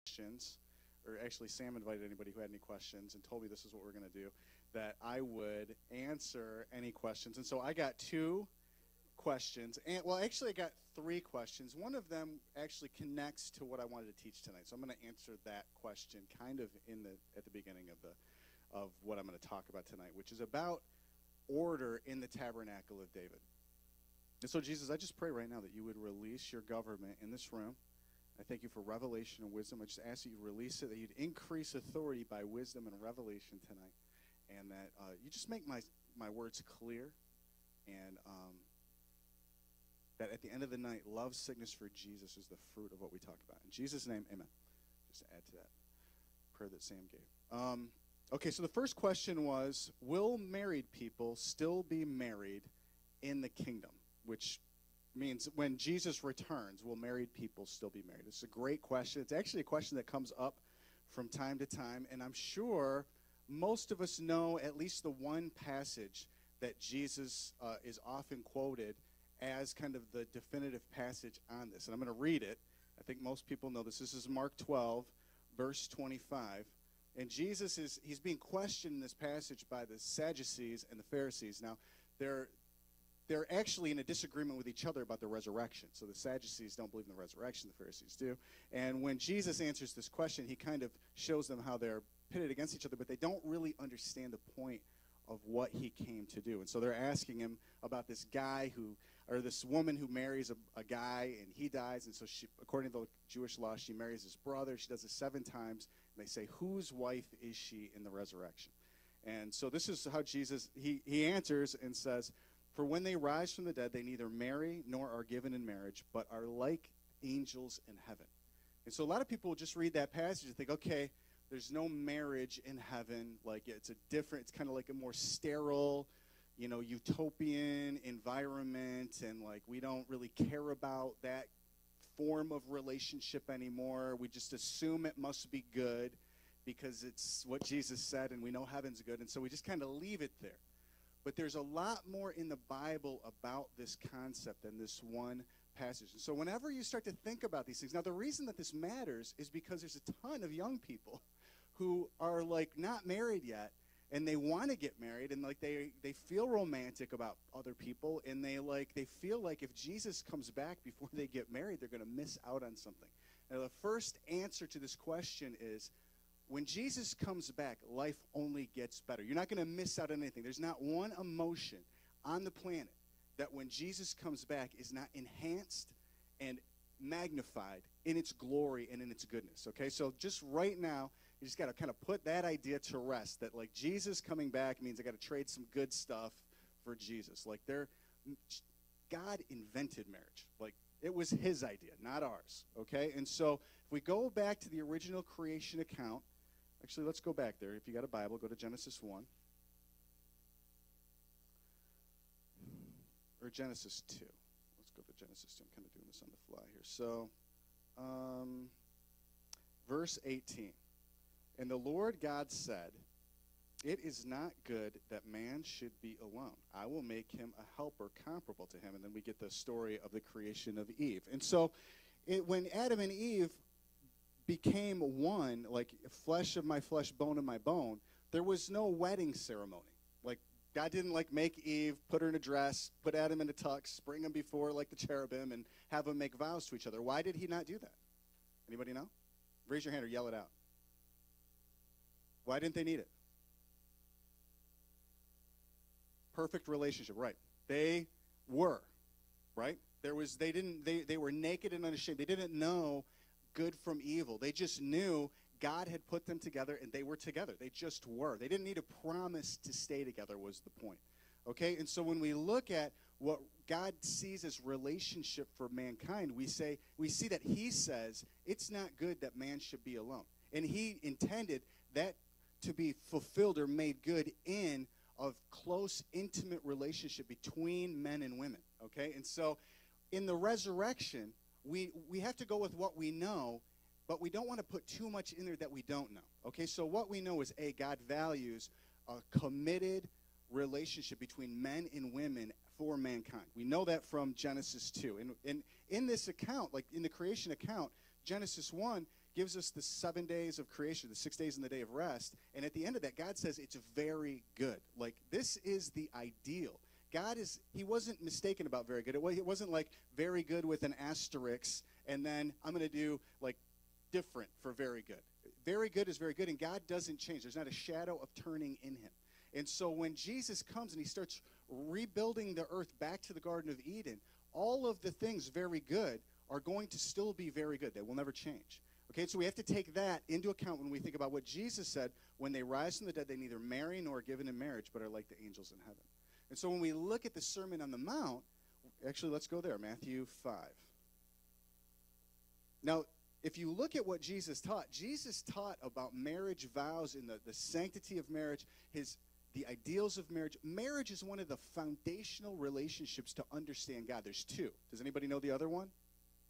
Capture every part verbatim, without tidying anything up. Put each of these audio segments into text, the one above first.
questions, or actually Sam invited anybody who had any questions and told me this is what we're going to do, that I would answer any questions. And so I got two questions. And well, actually I got three questions. One of them actually connects to what I wanted to teach tonight. So I'm going to answer that question kind of in the at the beginning of the of what I'm going to talk about tonight, which is about order in the tabernacle of David. And so, Jesus, I just pray right now that you would release your government in this room. I thank you for revelation and wisdom. I just ask that you release it, that you'd increase authority by wisdom and revelation tonight, and that uh, you just make my, my words clear, and um, that at the end of the night, love, sickness for Jesus is the fruit of what we talk about. In Jesus' name, amen. Just to add to that prayer that Sam gave. Um, okay, so the first question was, will married people still be married in the kingdom? Which means when Jesus returns, will married people still be married? It's a great question. It's actually a question that comes up from time to time, and I'm sure most of us know at least the one passage that Jesus uh, is often quoted as kind of the definitive passage on this. And I'm going to read it. I think most people know this. This is Mark twelve, verse twenty-five. And Jesus is, he's being questioned in this passage by the Sadducees and the Pharisees. Now, they're They're actually in a disagreement with each other about the resurrection. So the Sadducees don't believe in the resurrection, the Pharisees do. And when Jesus answers this question, he kind of shows them how they're pitted against each other, but they don't really understand the point of what he came to do. And so they're asking him about this guy who, or this woman who marries a, a guy and he dies. And so she, according to the Jewish law, she marries his brother. She does it seven times. And they say, whose wife is she in the resurrection? And so this is how Jesus, he, he answers and says, for when they rise from the dead, they neither marry nor are given in marriage, but are like angels in heaven. And so a lot of people will just read that passage and think, okay, there's no marriage in heaven. Like it's a different, it's kind of like a more sterile, you know, utopian environment. And like we don't really care about that form of relationship anymore. We just assume it must be good because it's what Jesus said and we know heaven's good. And so we just kind of leave it there. But there's a lot more in the Bible about this concept than this one passage. And so whenever you start to think about these things, now the reason that this matters is because there's a ton of young people who are like not married yet, and they want to get married, and like they, they feel romantic about other people, and they like they feel like if Jesus comes back before they get married, they're going to miss out on something. Now the first answer to this question is, when Jesus comes back, life only gets better. You're not going to miss out on anything. There's not one emotion on the planet that when Jesus comes back is not enhanced and magnified in its glory and in its goodness, okay? So just right now, you just got to kind of put that idea to rest, that like Jesus coming back means I got to trade some good stuff for Jesus. Like they're, God invented marriage. Like it was his idea, not ours, okay? And so if we go back to the original creation account, actually, let's go back there. If you got a Bible, go to Genesis one. Or Genesis two. Let's go to Genesis two. I'm kind of doing this on the fly here. So, um, verse eighteen. And the Lord God said, it is not good that man should be alone. I will make him a helper comparable to him. And then we get the story of the creation of Eve. And so, it, when Adam and Eve became one, like flesh of my flesh, bone of my bone, there was no wedding ceremony. Like God didn't like make Eve, put her in a dress, put Adam in a tux, bring him before like the cherubim and have them make vows to each other. Why did he not do that? Anybody know? Raise your hand or yell it out. Why didn't they need it? Perfect relationship, right. They were, right? There was, they didn't, they, they were naked and unashamed. They didn't know good from evil. They just knew God had put them together and they were together. They just were. They didn't need a promise to stay together was the point. Okay? And so when we look at what God sees as relationship for mankind, we say we see that he says it's not good that man should be alone. And he intended that to be fulfilled or made good in a close, intimate relationship between men and women. Okay? And so in the resurrection, We, we have to go with what we know, but we don't want to put too much in there that we don't know. Okay, so what we know is, A, God values a committed relationship between men and women for mankind. We know that from Genesis two. And, and in this account, like in the creation account, Genesis one gives us the seven days of creation, the six days and the day of rest. And at the end of that, God says it's very good. Like, this is the ideal. God is, he wasn't mistaken about very good. It, was, it wasn't like very good with an asterisk, and then I'm going to do, like, different for very good. Very good is very good, and God doesn't change. There's not a shadow of turning in him. And so when Jesus comes and he starts rebuilding the earth back to the Garden of Eden, all of the things very good are going to still be very good. They will never change. Okay, so we have to take that into account when we think about what Jesus said. When they rise from the dead, they neither marry nor are given in marriage, but are like the angels in heaven. And so when we look at the Sermon on the Mount, actually, let's go there, Matthew five. Now, if you look at what Jesus taught, Jesus taught about marriage vows and the, the sanctity of marriage, his the ideals of marriage. Marriage is one of the foundational relationships to understand God. There's two. Does anybody know the other one?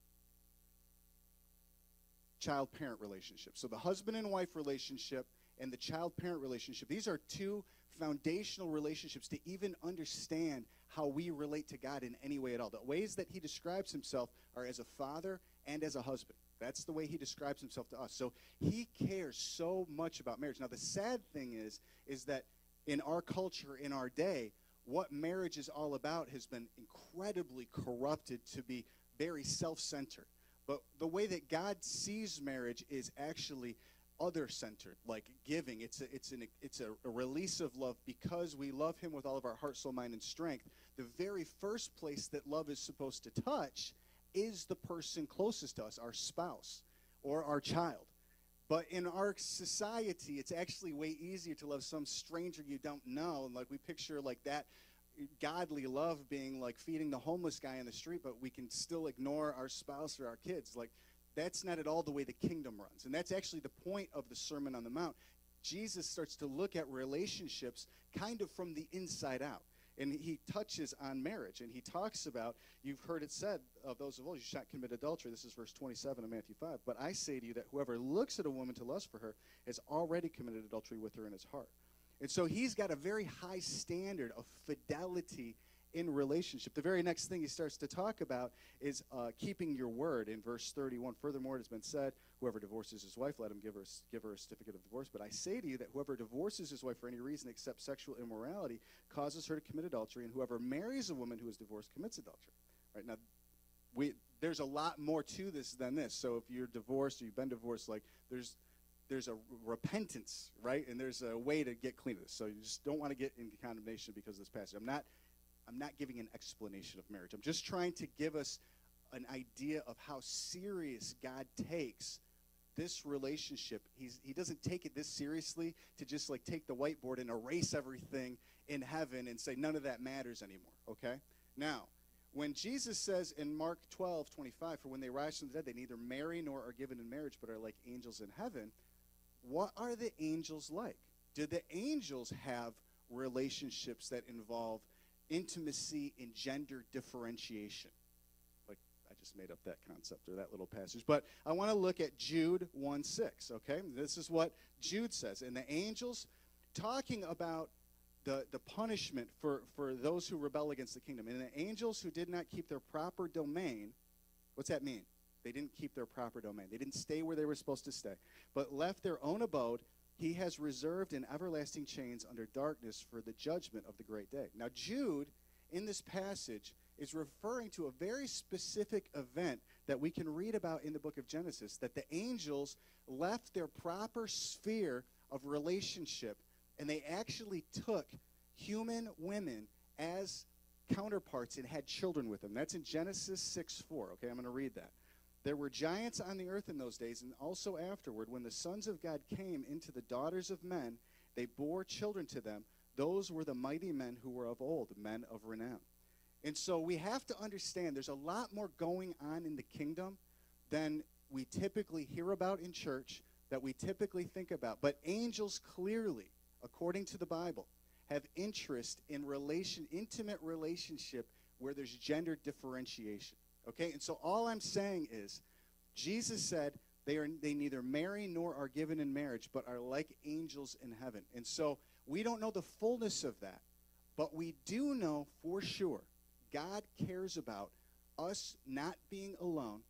Child-parent relationship. So the husband and wife relationship and the child-parent relationship, these are two foundational relationships to even understand how we relate to God in any way at all. The ways that he describes himself are as a father and as a husband. That's the way he describes himself to us. So he cares so much about marriage. Now, the sad thing is, is that in our culture, in our day, what marriage is all about has been incredibly corrupted to be very self-centered. But the way that God sees marriage is actually other-centered, like giving. It's a, it's an, it's a, a release of love because we love him with all of our heart, soul, mind, and strength. The very first place that love is supposed to touch is the person closest to us, our spouse or our child. But in our society, it's actually way easier to love some stranger you don't know. And like we picture like that godly love being like feeding the homeless guy in the street, but we can still ignore our spouse or our kids. Like, that's not at all the way the kingdom runs. And that's actually the point of the Sermon on the Mount. Jesus starts to look at relationships kind of from the inside out. And he touches on marriage. And he talks about, you've heard it said of those of old, you shall not commit adultery. This is verse twenty-seven of Matthew five. But I say to you that whoever looks at a woman to lust for her has already committed adultery with her in his heart. And so he's got a very high standard of fidelity in relationship. The very next thing he starts to talk about is uh, keeping your word in verse thirty-one. Furthermore, it has been said, whoever divorces his wife, let him give her, give her a certificate of divorce. But I say to you that whoever divorces his wife for any reason except sexual immorality causes her to commit adultery, and whoever marries a woman who is divorced commits adultery. Right now, we there's a lot more to this than this. So if you're divorced or you've been divorced, like there's there's a repentance, right? And there's a way to get clean of this. So you just don't want to get into condemnation because of this passage. I'm not I'm not giving an explanation of marriage. I'm just trying to give us an idea of how serious God takes this relationship. He's, he doesn't take it this seriously to just like take the whiteboard and erase everything in heaven and say none of that matters anymore, okay? Now, when Jesus says in Mark twelve twenty-five, for when they rise from the dead, they neither marry nor are given in marriage, but are like angels in heaven, what are the angels like? Do the angels have relationships that involve intimacy and gender differentiation? Like, I just made up that concept or that little passage. But I want to look at Jude one six, okay? This is what Jude says. And the angels, talking about the, the punishment for, for those who rebel against the kingdom. And the angels who did not keep their proper domain, what's that mean? They didn't keep their proper domain. They didn't stay where they were supposed to stay, but left their own abode. He has reserved in everlasting chains under darkness for the judgment of the great day. Now, Jude, in this passage, is referring to a very specific event that we can read about in the book of Genesis, that the angels left their proper sphere of relationship, and they actually took human women as counterparts and had children with them. That's in Genesis six four. Okay, I'm going to read that. There were giants on the earth in those days, and also afterward, when the sons of God came into the daughters of men, they bore children to them. Those were the mighty men who were of old, men of renown. And so we have to understand there's a lot more going on in the kingdom than we typically hear about in church, that we typically think about. But angels clearly, according to the Bible, have interest in relation, intimate relationship where there's gender differentiation. Okay, and so all I'm saying is, Jesus said they are they neither marry nor are given in marriage, but are like angels in heaven. And so we don't know the fullness of that, but we do know for sure God cares about us not being alone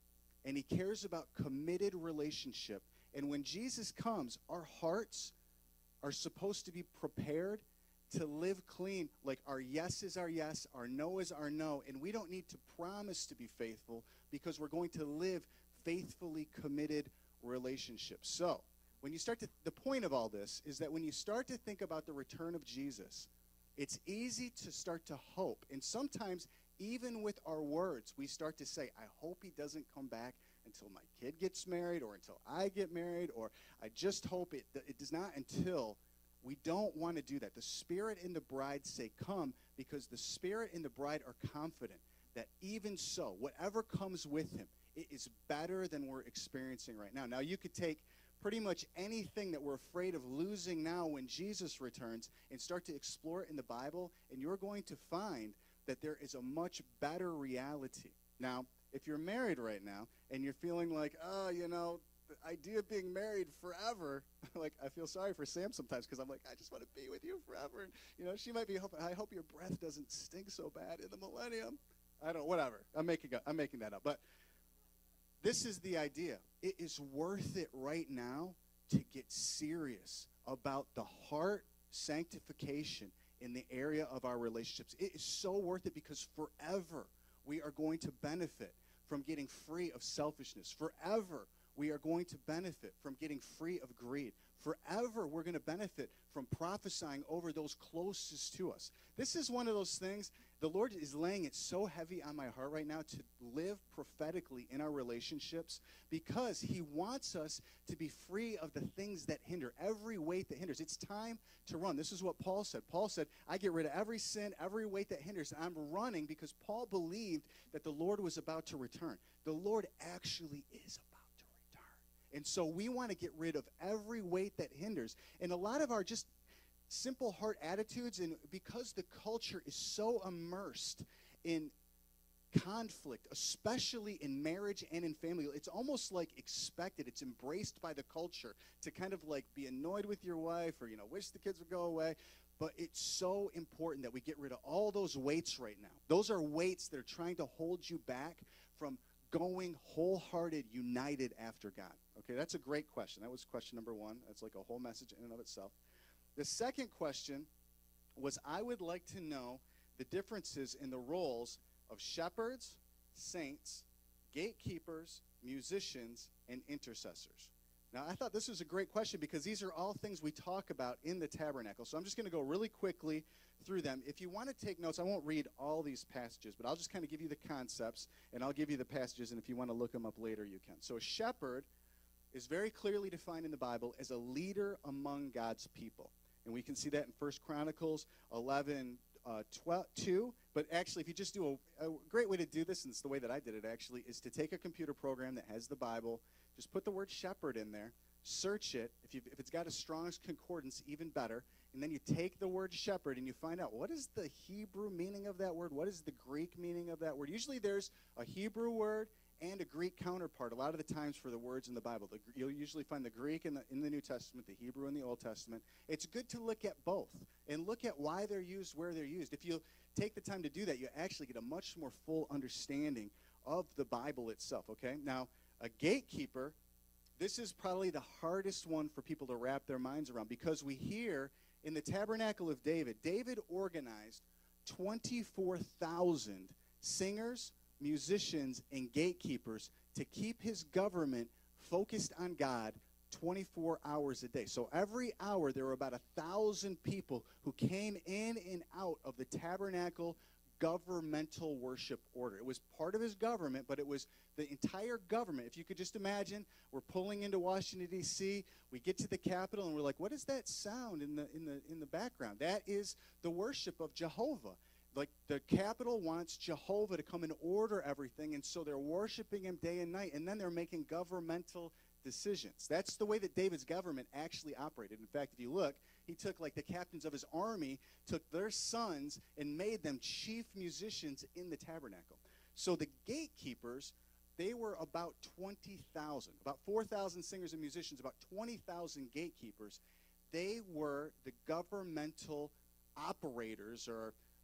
and he cares about committed relationship. And when Jesus comes, our hearts are supposed to be prepared to live clean. Like our yes is our yes, our no is our no, and we don't need to promise to be faithful because we're going to live faithfully committed relationships. So when you start to, the point of all this is that when you start to think about the return of Jesus, it's easy to start to hope. And sometimes even with our words, we start to say, I hope he doesn't come back until my kid gets married or until I get married, or I just hope it, it does not until. We don't want to do that. The Spirit and the bride say come, because the Spirit and the bride are confident that even so, whatever comes with him, it is better than we're experiencing right now. Now, you could take pretty much anything that we're afraid of losing now when Jesus returns and start to explore it in the Bible, and you're going to find that there is a much better reality. Now, if you're married right now and you're feeling like, oh, you know, the idea of being married forever, like I feel sorry for Sam sometimes because I'm like, I just want to be with you forever. And, you know, she might be, I hope your breath doesn't stink so bad in the millennium. I don't, whatever. I'm making, I'm making that up. But this is the idea. It is worth it right now to get serious about the heart sanctification in the area of our relationships. It is so worth it because forever we are going to benefit from getting free of selfishness. Forever we are going to benefit from getting free of greed. Forever we're going to benefit from prophesying over those closest to us. This is one of those things, the Lord is laying it so heavy on my heart right now to live prophetically in our relationships, because he wants us to be free of the things that hinder, every weight that hinders. It's time to run. This is what Paul said. Paul said, I get rid of every sin, every weight that hinders. I'm running because Paul believed that the Lord was about to return. The Lord actually is about to return. And so we want to get rid of every weight that hinders. And a lot of our just simple heart attitudes, and because the culture is so immersed in conflict, especially in marriage and in family, it's almost like expected. It's embraced by the culture to kind of like be annoyed with your wife, or, you know, wish the kids would go away. But it's so important that we get rid of all those weights right now. Those are weights that are trying to hold you back from going wholehearted, united after God. Okay, that's a great question. That was question number one. That's like a whole message in and of itself. The second question was, I would like to know the differences in the roles of shepherds, saints, gatekeepers, musicians, and intercessors. Now, I thought this was a great question because these are all things we talk about in the tabernacle. So I'm just going to go really quickly through them. If you want to take notes, I won't read all these passages, but I'll just kind of give you the concepts, and I'll give you the passages, and if you want to look them up later, you can. So a shepherd is very clearly defined in the Bible as a leader among God's people. And we can see that in First Chronicles eleven, uh, twelve, two. But actually, if you just do a, a great way to do this, and it's the way that I did it actually, is to take a computer program that has the Bible, just put the word shepherd in there, search it. If, you if it's got a Strong's Concordance, even better. And then you take the word shepherd and you find out, what is the Hebrew meaning of that word? What is the Greek meaning of that word? Usually there's a Hebrew word and a Greek counterpart a lot of the times for the words in the Bible. The, you'll usually find the Greek in the, in the New Testament, the Hebrew in the Old Testament. It's good to look at both and look at why they're used, where they're used. If you take the time to do that, you actually get a much more full understanding of the Bible itself, okay? Now, a gatekeeper, this is probably the hardest one for people to wrap their minds around, because we hear in the Tabernacle of David, David organized twenty-four thousand singers, musicians, and gatekeepers to keep his government focused on God twenty-four hours a day. So every hour there were about a thousand people who came in and out of the tabernacle governmental worship order. It was part of his government, but it was the entire government. If you could just imagine, we're pulling into Washington, D C, we get to the Capitol, and we're like, what is that sound in the in the in the background? That is the worship of Jehovah. Like, the Capitol wants Jehovah to come and order everything, and so they're worshiping him day and night, and then they're making governmental decisions. That's the way that David's government actually operated. In fact, if you look, he took, like, the captains of his army, took their sons, and made them chief musicians in the tabernacle. So the gatekeepers, they were about twenty thousand, about four thousand singers and musicians, about twenty thousand gatekeepers. They were the governmental operators, or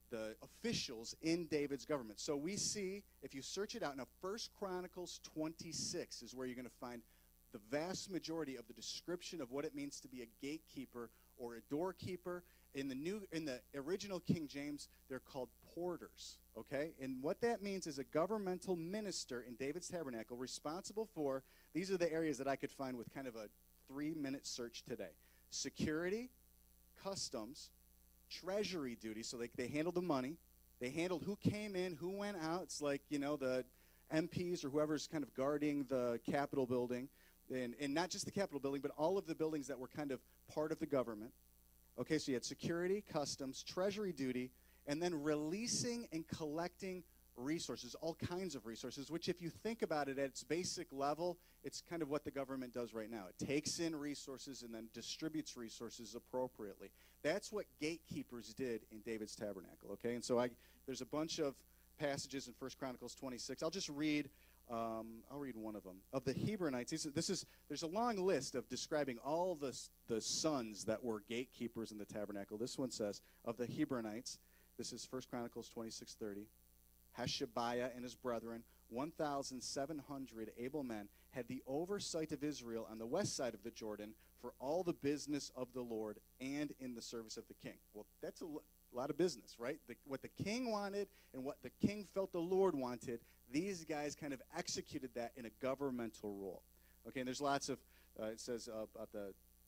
the officials in David's government. So we see, if you search it out, now First Chronicles twenty-six is where you're going to find the vast majority of the description of what it means to be a gatekeeper or a doorkeeper. In the new, in the original King James, they're called porters, okay? And what that means is a governmental minister in David's tabernacle responsible for, these are the areas that I could find with kind of a three-minute search today. Security, customs, treasury duty, so they, they handled the money. They handled who came in, who went out. It's like, you know, the M Ps or whoever's kind of guarding the Capitol building. And, and not just the Capitol building, but all of the buildings that were kind of part of the government. Okay, so you had security, customs, treasury duty, and then releasing and collecting resources, all kinds of resources, which if you think about it at its basic level, it's kind of what the government does right now. It takes in resources and then distributes resources appropriately. That's what gatekeepers did in David's tabernacle, okay? And so I, there's a bunch of passages in First Chronicles twenty-six. I'll just read Um, I'll read one of them. Of the Hebronites, this is, this is there's a long list of describing all the, the sons that were gatekeepers in the tabernacle. This one says, of the Hebronites, this is First Chronicles twenty-six thirty, Hashabiah and his brethren, one thousand seven hundred able men, had the oversight of Israel on the west side of the Jordan for all the business of the Lord and in the service of the king. Well, that's a A lot of business, right? The, what the king wanted and what the king felt the Lord wanted, these guys kind of executed that in a governmental role. Okay, and there's lots of, uh, it says uh, about the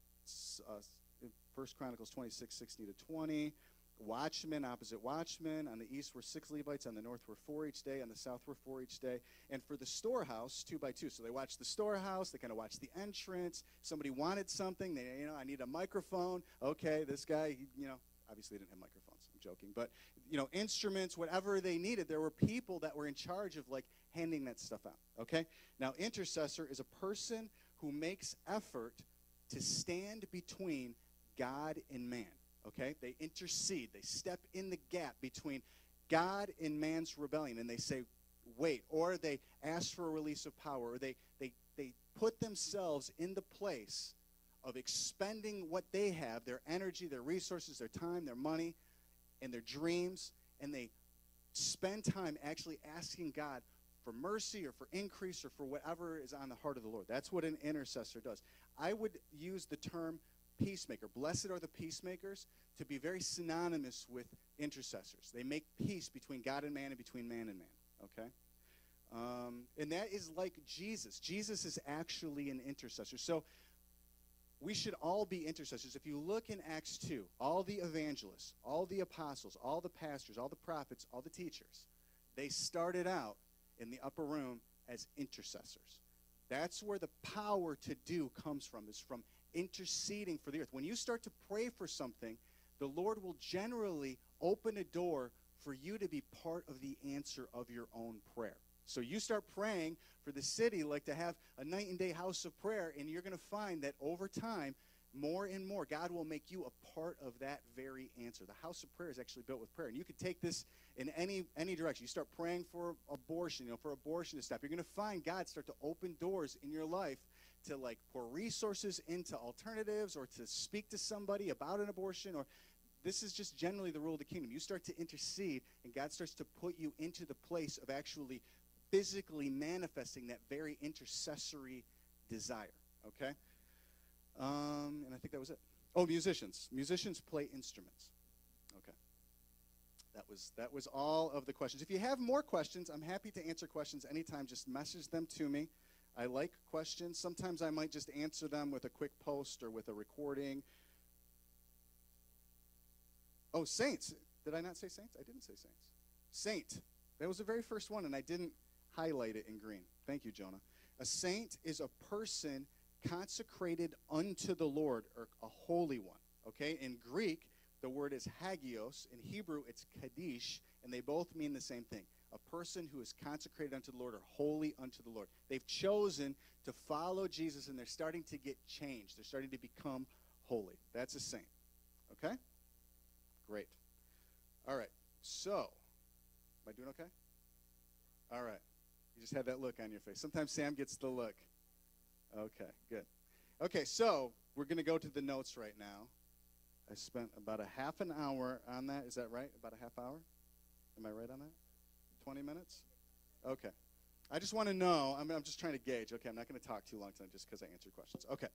uh, First Chronicles twenty-six, sixteen to twenty, watchmen, opposite watchmen. On the east were six Levites, on the north were four each day, on the south were four each day. And for the storehouse, two by two. So they watched the storehouse, they kind of watched the entrance. Somebody wanted something, they, you know, I need a microphone. Okay, this guy, you know, obviously they didn't have microphones, I'm joking. But, you know, instruments, whatever they needed, there were people that were in charge of, like, handing that stuff out, okay? Now, intercessor is a person who makes effort to stand between God and man, okay? They intercede. They step in the gap between God and man's rebellion, and they say, wait, or they ask for a release of power, or they, they, they put themselves in the place of expending what they have, their energy, their resources, their time, their money, and their dreams, and they spend time actually asking God for mercy or for increase or for whatever is on the heart of the Lord. That's what an intercessor does. I would use the term peacemaker. Blessed are the peacemakers to be very synonymous with intercessors. They make peace between God and man and between man and man, okay? Um, and that is like Jesus. Jesus is actually an intercessor. So we should all be intercessors. If you look in Acts two, all the evangelists, all the apostles, all the pastors, all the prophets, all the teachers, they started out in the upper room as intercessors. That's where the power to do comes from, is from interceding for the earth. When you start to pray for something, the Lord will generally open a door for you to be part of the answer of your own prayer. So you start praying for the city, like to have a night and day house of prayer, and you're going to find that over time, more and more, God will make you a part of that very answer. The house of prayer is actually built with prayer. And you could take this in any any direction. You start praying for abortion, you know, for abortion to stop. You're going to find God start to open doors in your life to, like, pour resources into alternatives or to speak to somebody about an abortion. Or this is just generally the rule of the kingdom. You start to intercede, and God starts to put you into the place of actually physically manifesting that very intercessory desire, okay? Um, and I think that was it. Oh, musicians. Musicians play instruments. Okay. That was that was all of the questions. If you have more questions, I'm happy to answer questions anytime. Just message them to me. I like questions. Sometimes I might just answer them with a quick post or with a recording. Oh, saints. Did I not say saints? I didn't say saints. Saint. That was the very first one, and I didn't highlight it in green. Thank you, Jonah. A saint is a person consecrated unto the Lord, or a holy one, okay? In Greek, the word is hagios. In Hebrew, it's kaddish, and they both mean the same thing. A person who is consecrated unto the Lord, or holy unto the Lord. They've chosen to follow Jesus, and they're starting to get changed. They're starting to become holy. That's a saint, okay? Great. All right, so, am I doing okay? All right. You just had that look on your face. Sometimes Sam gets the look. Okay, good. Okay, so we're going to go to the notes right now. I spent about a half an hour on that. Is that right? About a half hour? Am I right on that? twenty minutes? Okay. I just want to know. I mean, I'm just trying to gauge. Okay, I'm not going to talk too long tonight just because I answered questions. Okay.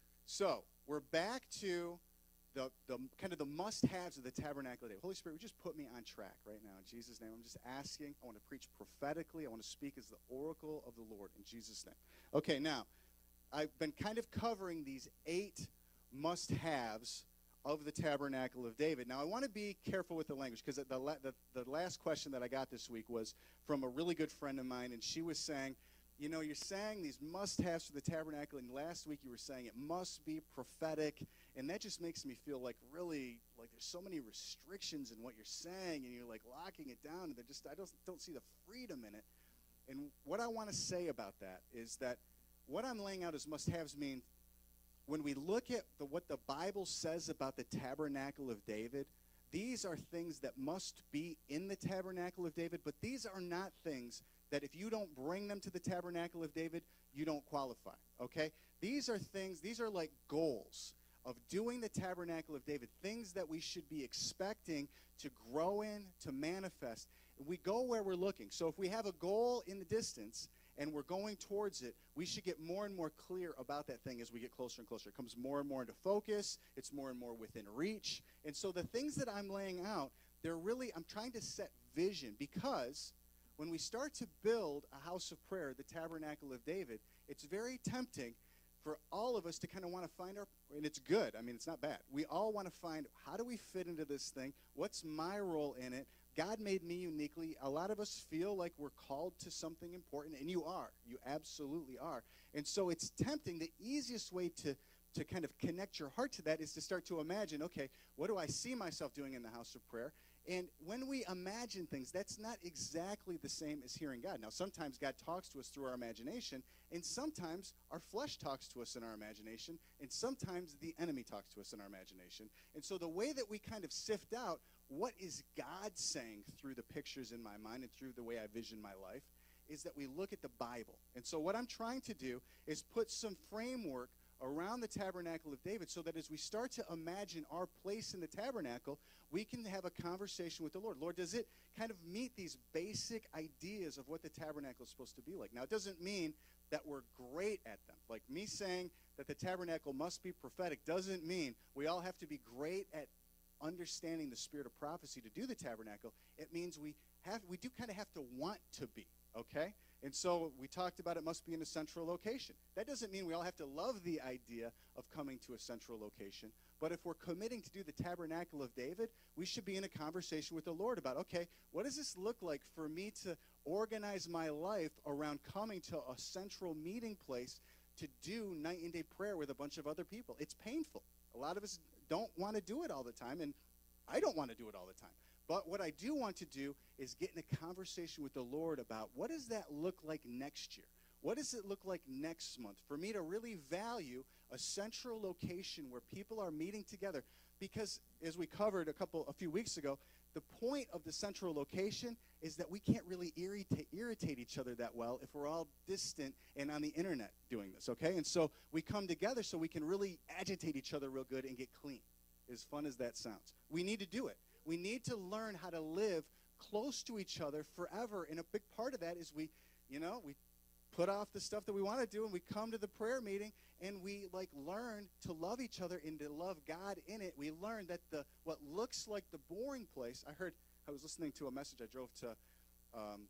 So we're back to the, the kind of the must-haves of the Tabernacle Day. Holy Spirit, would you just put me on track right now in Jesus' name? I'm just asking. I want to preach prophetically. I want to speak as the oracle of the Lord in Jesus' name. Okay, now, I've been kind of covering these eight must-haves of the Tabernacle of David. Now, I want to be careful with the language because the, la- the, the last question that I got this week was from a really good friend of mine, and she was saying, you know, you're saying these must-haves for the tabernacle, and last week you were saying it must be prophetic, and that just makes me feel like really, like there's so many restrictions in what you're saying, and you're like locking it down, and they're just, I don't, don't see the freedom in it. And what I want to say about that is that what I'm laying out as must-haves mean when we look at the, what the Bible says about the Tabernacle of David, these are things that must be in the Tabernacle of David, but these are not things that if you don't bring them to the Tabernacle of David, you don't qualify, okay? These are things, these are like goals of doing the Tabernacle of David, things that we should be expecting to grow in, to manifest. We go where we're looking. So if we have a goal in the distance and we're going towards it, we should get more and more clear about that thing as we get closer and closer. It comes more and more into focus. It's more and more within reach. And so the things that I'm laying out, they're really, I'm trying to set vision because when we start to build a house of prayer, the Tabernacle of David, it's very tempting for all of us to kind of want to find our, and it's good. I mean, it's not bad. We all want to find, how do we fit into this thing? What's my role in it? God made me uniquely. A lot of us feel like we're called to something important, and you are. You absolutely are. And so it's tempting. The easiest way to, to kind of connect your heart to that is to start to imagine, okay, what do I see myself doing in the house of prayer? And when we imagine things, that's not exactly the same as hearing God. Now, sometimes God talks to us through our imagination, and sometimes our flesh talks to us in our imagination, and sometimes the enemy talks to us in our imagination. And so the way that we kind of sift out what is God saying through the pictures in my mind and through the way I vision my life is that we look at the Bible. And so what I'm trying to do is put some framework around the Tabernacle of David so that as we start to imagine our place in the tabernacle, we can have a conversation with the Lord. Lord, does it kind of meet these basic ideas of what the tabernacle is supposed to be like? Now, it doesn't mean that we're great at them. Like me saying that the tabernacle must be prophetic doesn't mean we all have to be great at understanding the spirit of prophecy to do the tabernacle. It means we have we do kind of have to want to be, okay? And so we talked about it must be in a central location. That doesn't mean we all have to love the idea of coming to a central location. But if we're committing to do the Tabernacle of David, we should be in a conversation with the Lord about, okay, what does this look like for me to organize my life around coming to a central meeting place to do night and day prayer with a bunch of other people? It's painful. A lot of us don't want to do it all the time, and I don't want to do it all the time. But what I do want to do is get in a conversation with the Lord about what does that look like next year? What does it look like next month for me to really value a central location where people are meeting together? Because as we covered a couple, a few weeks ago, the point of the central location is that we can't really irritate, irritate each other that well if we're all distant and on the internet doing this, okay? And so we come together so we can really agitate each other real good and get clean, as fun as that sounds. We need to do it. We need to learn how to live close to each other forever. And a big part of that is we, you know, we put off the stuff that we want to do and we come to the prayer meeting and we like learn to love each other and to love God in it. We learn that the what looks like the boring place. I heard, I was listening to a message. I drove to, um,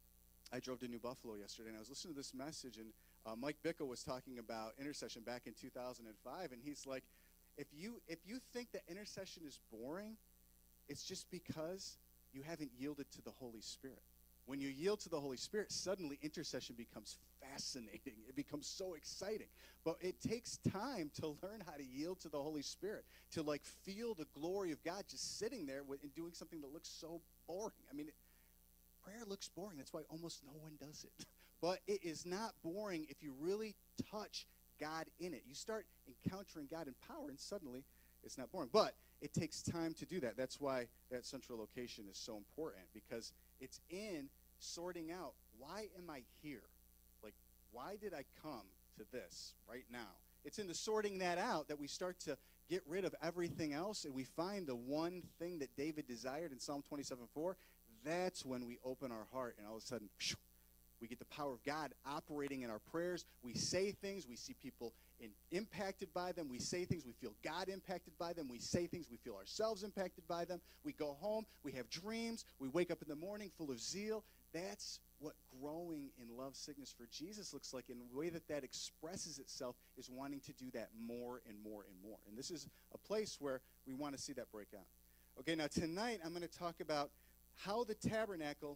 I drove to New Buffalo yesterday and I was listening to this message and uh, Mike Bickle was talking about intercession back in two thousand five and he's like, if you if you think that intercession is boring, it's just because you haven't yielded to the Holy Spirit. When you yield to the Holy Spirit, suddenly intercession becomes fascinating. It becomes so exciting. But it takes time to learn how to yield to the Holy Spirit, to like feel the glory of God just sitting there with, and doing something that looks so boring. I mean, it, prayer looks boring. That's why almost no one does it. But it is not boring if you really touch God in it. You start encountering God in power, and suddenly it's not boring. But it takes time to do that. That's why that central location is so important, because it's in sorting out, why am I here? Like, why did I come to this right now? it's in the sorting that out that we start to get rid of everything else, and we find the one thing that David desired in Psalm twenty-seven four. That's when we open our heart, and all of a sudden, phew, we get the power of God operating in our prayers. We say things. We see people in, impacted by them. We say things. We feel God impacted by them. We say things. We feel ourselves impacted by them. We go home. We have dreams. We wake up in the morning full of zeal. That's what growing in love sickness for Jesus looks like. And the way that that expresses itself is wanting to do that more and more and more. And this is a place where we want to see that break out. Okay, now tonight I'm going to talk about how the tabernacle,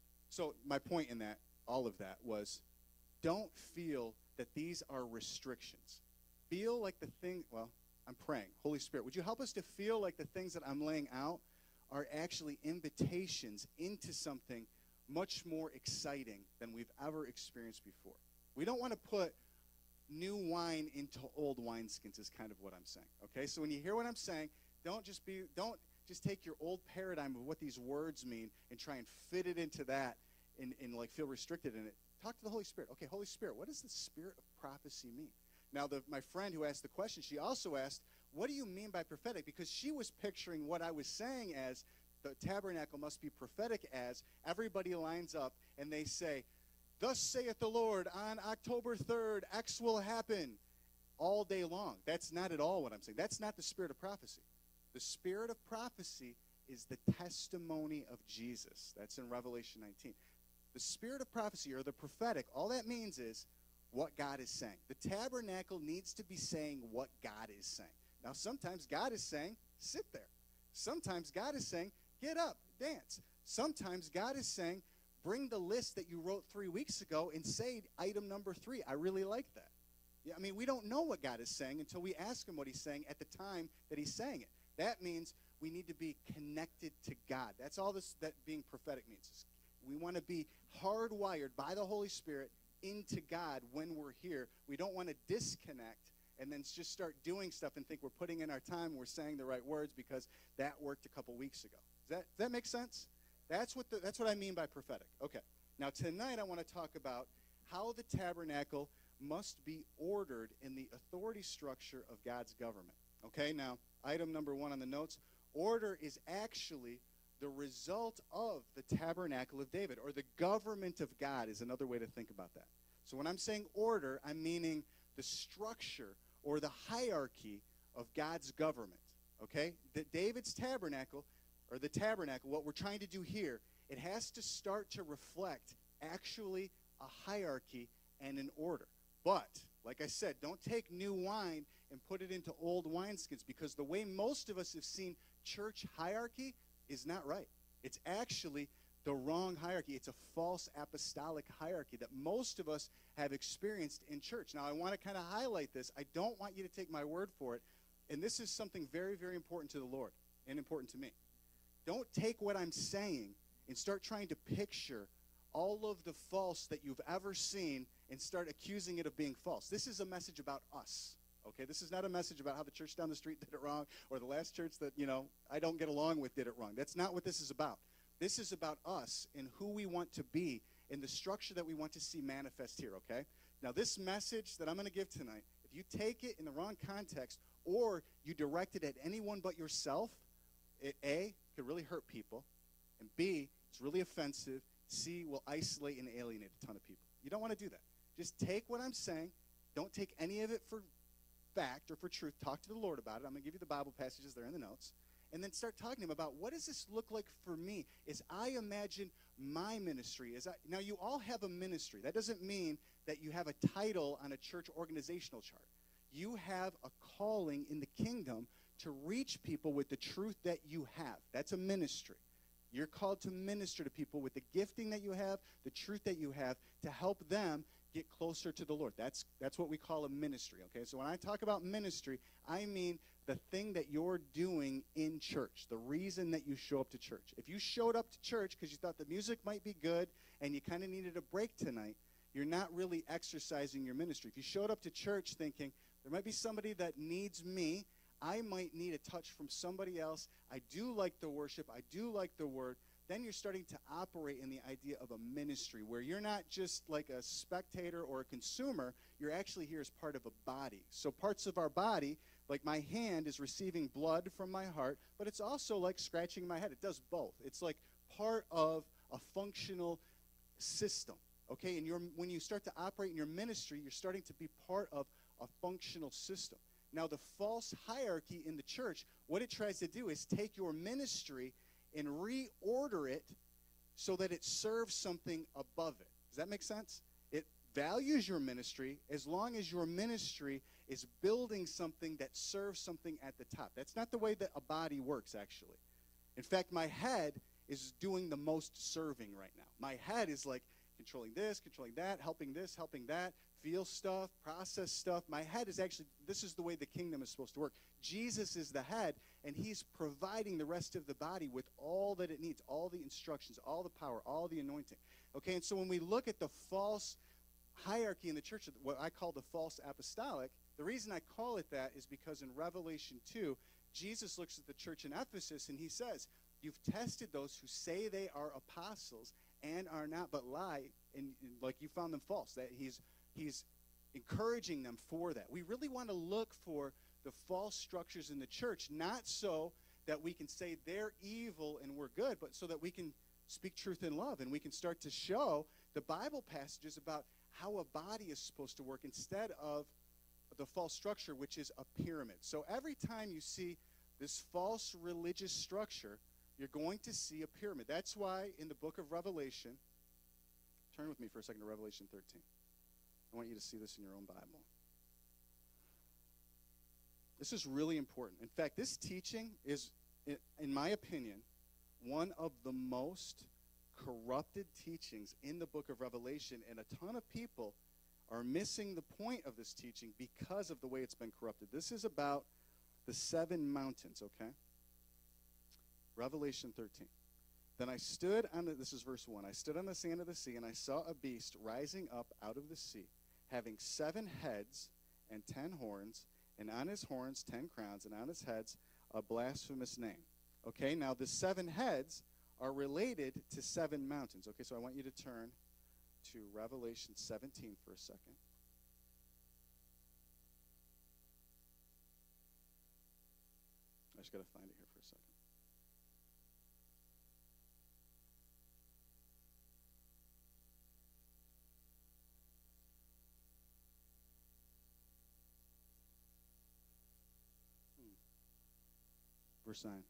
so my point in that, all of that, was don't feel that these are restrictions. Feel like the thing, well, I'm praying. Holy Spirit, would you help us to feel like the things that I'm laying out are actually invitations into something much more exciting than we've ever experienced before. We don't want to put new wine into old wineskins is kind of what I'm saying. Okay, so when you hear what I'm saying, don't just be, don't just take your old paradigm of what these words mean and try and fit it into that and, and like feel restricted in it. Talk to the Holy Spirit. Okay, Holy Spirit, what does the spirit of prophecy mean? Now, the, my friend who asked the question, she also asked, what do you mean by prophetic? Because she was picturing what I was saying as the tabernacle must be prophetic as everybody lines up and they say, thus saith the Lord, on October third, X will happen all day long. That's not at all what I'm saying. That's not the spirit of prophecy. The spirit of prophecy is the testimony of Jesus. That's in Revelation nineteen. The spirit of prophecy, or the prophetic, all that means is what God is saying. The tabernacle needs to be saying what God is saying. Now, sometimes God is saying, sit there. Sometimes God is saying, get up, dance. Sometimes God is saying, bring the list that you wrote three weeks ago and say item number three. I really like that. Yeah, I mean, we don't know what God is saying until we ask him what he's saying at the time that he's saying it. That means we need to be connected to God. That's all this that being prophetic means. We want to be hardwired by the Holy Spirit into God when we're here. We don't want to disconnect and then just start doing stuff and think we're putting in our time, we're saying the right words because that worked a couple weeks ago. Does that, does that make sense? That's what, the, that's what I mean by prophetic. Okay. Now, tonight I want to talk about how the tabernacle must be ordered in the authority structure of God's government. Okay, now, item number one on the notes, order is actually the result of the tabernacle of David, or the government of God is another way to think about that. So when I'm saying order, I'm meaning the structure or the hierarchy of God's government, okay? That David's tabernacle, or the tabernacle, what we're trying to do here, it has to start to reflect actually a hierarchy and an order. But, like I said, don't take new wine and put it into old wineskins, because the way most of us have seen church hierarchy is not right. It's actually the wrong hierarchy. It's a false apostolic hierarchy that most of us have experienced in church. Now, I want to kind of highlight this. I don't want you to take my word for it. And this is something very, very important to the Lord and important to me. Don't take what I'm saying and start trying to picture all of the false that you've ever seen and start accusing it of being false. This is a message about us. Okay, this is not a message about how the church down the street did it wrong, or the last church that, you know, I don't get along with did it wrong. That's not what this is about. This is about us and who we want to be and the structure that we want to see manifest here, okay? Now, this message that I'm going to give tonight, if you take it in the wrong context or you direct it at anyone but yourself, it, A, could really hurt people, and B, it's really offensive, C, will isolate and alienate a ton of people. You don't want to do that. Just take what I'm saying. Don't take any of it for fact or for truth. Talk to the Lord about it. I'm going to give you the Bible passages there in the notes. And then start talking to him about what does this look like for me as I imagine my ministry. As I, now, you all have a ministry. That doesn't mean that you have a title on a church organizational chart. You have a calling in the kingdom to reach people with the truth that you have. That's a ministry. You're called to minister to people with the gifting that you have, the truth that you have, to help them get closer to the Lord. That's that's what we call a ministry, okay? So when I talk about ministry, I mean the thing that you're doing in church, the reason that you show up to church. If you showed up to church because you thought the music might be good and you kind of needed a break tonight, you're not really exercising your ministry. If you showed up to church thinking, there might be somebody that needs me, I might need a touch from somebody else, I do like the worship, I do like the word, then you're starting to operate in the idea of a ministry where you're not just like a spectator or a consumer. You're actually here as part of a body. So parts of our body, like my hand is receiving blood from my heart, but it's also like scratching my head. It does both. It's like part of a functional system, okay? And you're, when you start to operate in your ministry, you're starting to be part of a functional system. Now, the false hierarchy in the church, what it tries to do is take your ministry and reorder it so that it serves something above it. Does that make sense? It values your ministry as long as your ministry is building something that serves something at the top. That's not the way that a body works, actually. In fact, my head is doing the most serving right now. My head is like controlling this, controlling that, helping this, helping that, feel stuff, process stuff. My head is actually, this is the way the kingdom is supposed to work. Jesus is the head, and he's providing the rest of the body with all that it needs, all the instructions, all the power, all the anointing. Okay, and so when we look at the false hierarchy in the church, what I call the false apostolic, the reason I call it that is because in Revelation two, Jesus looks at the church in Ephesus, and he says, you've tested those who say they are apostles and are not, but lie, and, and like you found them false. That he's he's encouraging them for that. We really want to look for the false structures in the church, not so that we can say they're evil and we're good, but so that we can speak truth in love, and we can start to show the Bible passages about how a body is supposed to work instead of the false structure, which is a pyramid. So every time you see this false religious structure, you're going to see a pyramid. That's why in the book of Revelation, turn with me for a second to Revelation thirteen. I want you to see this in your own Bible. This is really important. In fact, this teaching is, in my opinion, one of the most corrupted teachings in the book of Revelation, and a ton of people are missing the point of this teaching because of the way it's been corrupted. This is about the seven mountains, okay? Revelation thirteen. Then I stood on the, this is verse one, I stood on the sand of the sea, and I saw a beast rising up out of the sea, having seven heads and ten horns, and on his horns ten crowns, and on his heads a blasphemous name. Okay, now the seven heads are related to seven mountains. Okay, so I want you to turn to Revelation seventeen for a second. I just got to find it here for a second. Verse nine.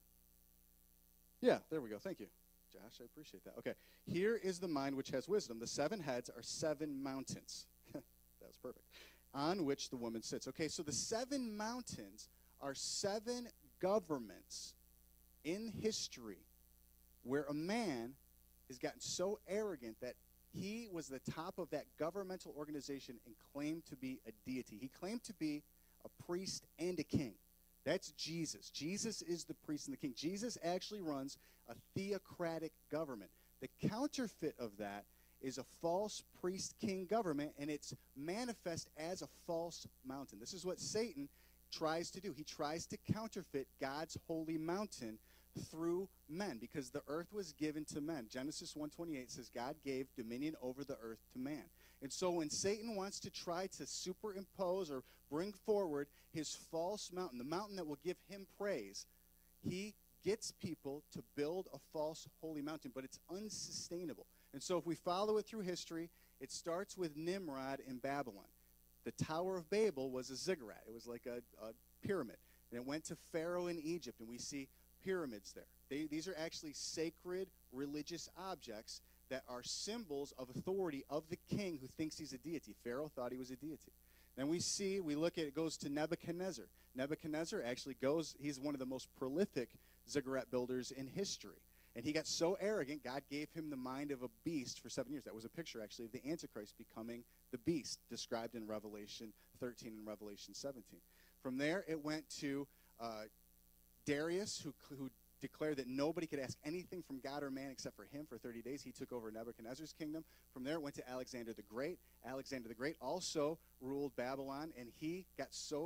Yeah, there we go. Thank you, Josh. I appreciate that. Okay. Here is the mind which has wisdom. The seven heads are seven mountains. That was perfect. On which the woman sits. Okay, so the seven mountains are seven governments in history where a man has gotten so arrogant that he was the top of that governmental organization and claimed to be a deity. He claimed to be a priest and a king. That's Jesus. Jesus is the priest and the king. Jesus actually runs a theocratic government. The counterfeit of that is a false priest-king government, and it's manifest as a false mountain. This is what Satan tries to do. He tries to counterfeit God's holy mountain through men, because the earth was given to men. Genesis one twenty-eight says God gave dominion over the earth to man. And so when Satan wants to try to superimpose or bring forward his false mountain, the mountain that will give him praise, he gets people to build a false holy mountain, but it's unsustainable. And so if we follow it through history, it starts with Nimrod in Babylon. The Tower of Babel was a ziggurat. It was like a, a pyramid. And it went to Pharaoh in Egypt, and we see pyramids there. They, these are actually sacred religious objects that are symbols of authority of the king who thinks he's a deity. Pharaoh thought he was a deity. Then we see, we look at, it goes to Nebuchadnezzar. Nebuchadnezzar actually goes, he's one of the most prolific ziggurat builders in history. And he got so arrogant, God gave him the mind of a beast for seven years. That was a picture, actually, of the Antichrist becoming the beast, described in Revelation thirteen and Revelation seventeen. From there, it went to uh, Darius, who, who declared that nobody could ask anything from God or man except for him for thirty days. He took over Nebuchadnezzar's kingdom. From there, it went to Alexander the Great. Alexander the Great also ruled Babylon, and he got so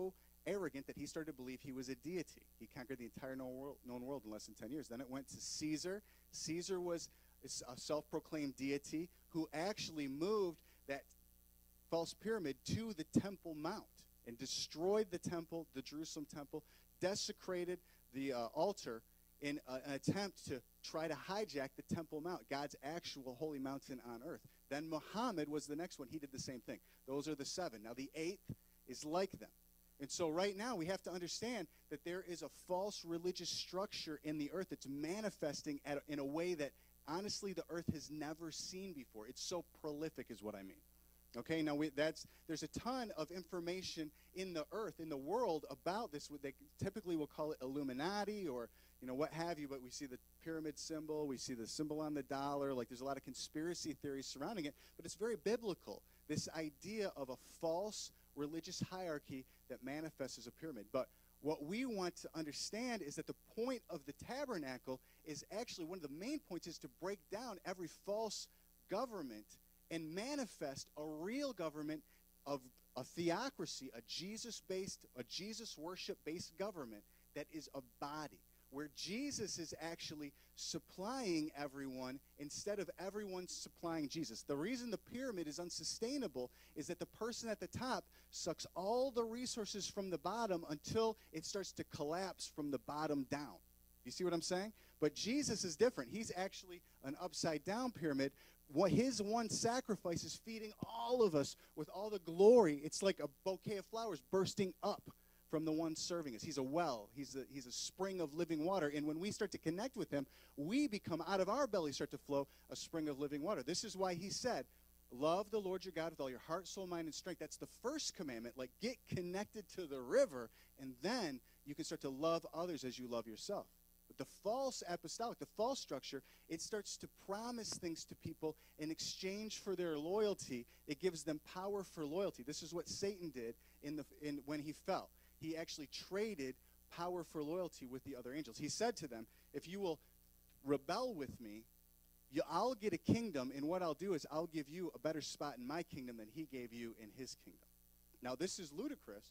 arrogant that he started to believe he was a deity. He conquered the entire known world, known world in less than ten years. Then it went to Caesar. Caesar was a self-proclaimed deity who actually moved that false pyramid to the Temple Mount and destroyed the temple, the Jerusalem temple, desecrated the uh, altar in uh, an attempt to try to hijack the Temple Mount, God's actual holy mountain on earth. Then Muhammad was the next one. He did the same thing. Those are the seven. Now the eighth is like them. And so right now we have to understand that there is a false religious structure in the earth that's manifesting at, in a way that honestly the earth has never seen before. It's so prolific is what I mean. Okay, now we, that's, there's a ton of information in the earth, in the world about this. What they typically will call it Illuminati or, you know, what have you, but we see the pyramid symbol, we see the symbol on the dollar. Like there's a lot of conspiracy theories surrounding it, but it's very biblical. This idea of a false religious hierarchy that manifests as a pyramid. But what we want to understand is that the point of the tabernacle is actually, one of the main points is to break down every false government and manifest a real government of a theocracy, a Jesus-based, a Jesus worship-based government that is a body, where Jesus is actually supplying everyone instead of everyone supplying Jesus. The reason the pyramid is unsustainable is that the person at the top sucks all the resources from the bottom until it starts to collapse from the bottom down. You see what I'm saying? But Jesus is different. He's actually an upside-down pyramid. What his one sacrifice is feeding all of us with all the glory. It's like a bouquet of flowers bursting up from the one serving us. He's a well. He's a, he's a spring of living water. And when we start to connect with him, we become, out of our belly start to flow a spring of living water. This is why he said, love the Lord your God with all your heart, soul, mind, and strength. That's the first commandment. Like, get connected to the river, and then you can start to love others as you love yourself. But the false apostolic, the false structure, it starts to promise things to people in exchange for their loyalty. It gives them power for loyalty. This is what Satan did in the, in, when he fell. He actually traded power for loyalty with the other angels. He said to them, if you will rebel with me, you, I'll get a kingdom, and what I'll do is I'll give you a better spot in my kingdom than he gave you in his kingdom. Now, this is ludicrous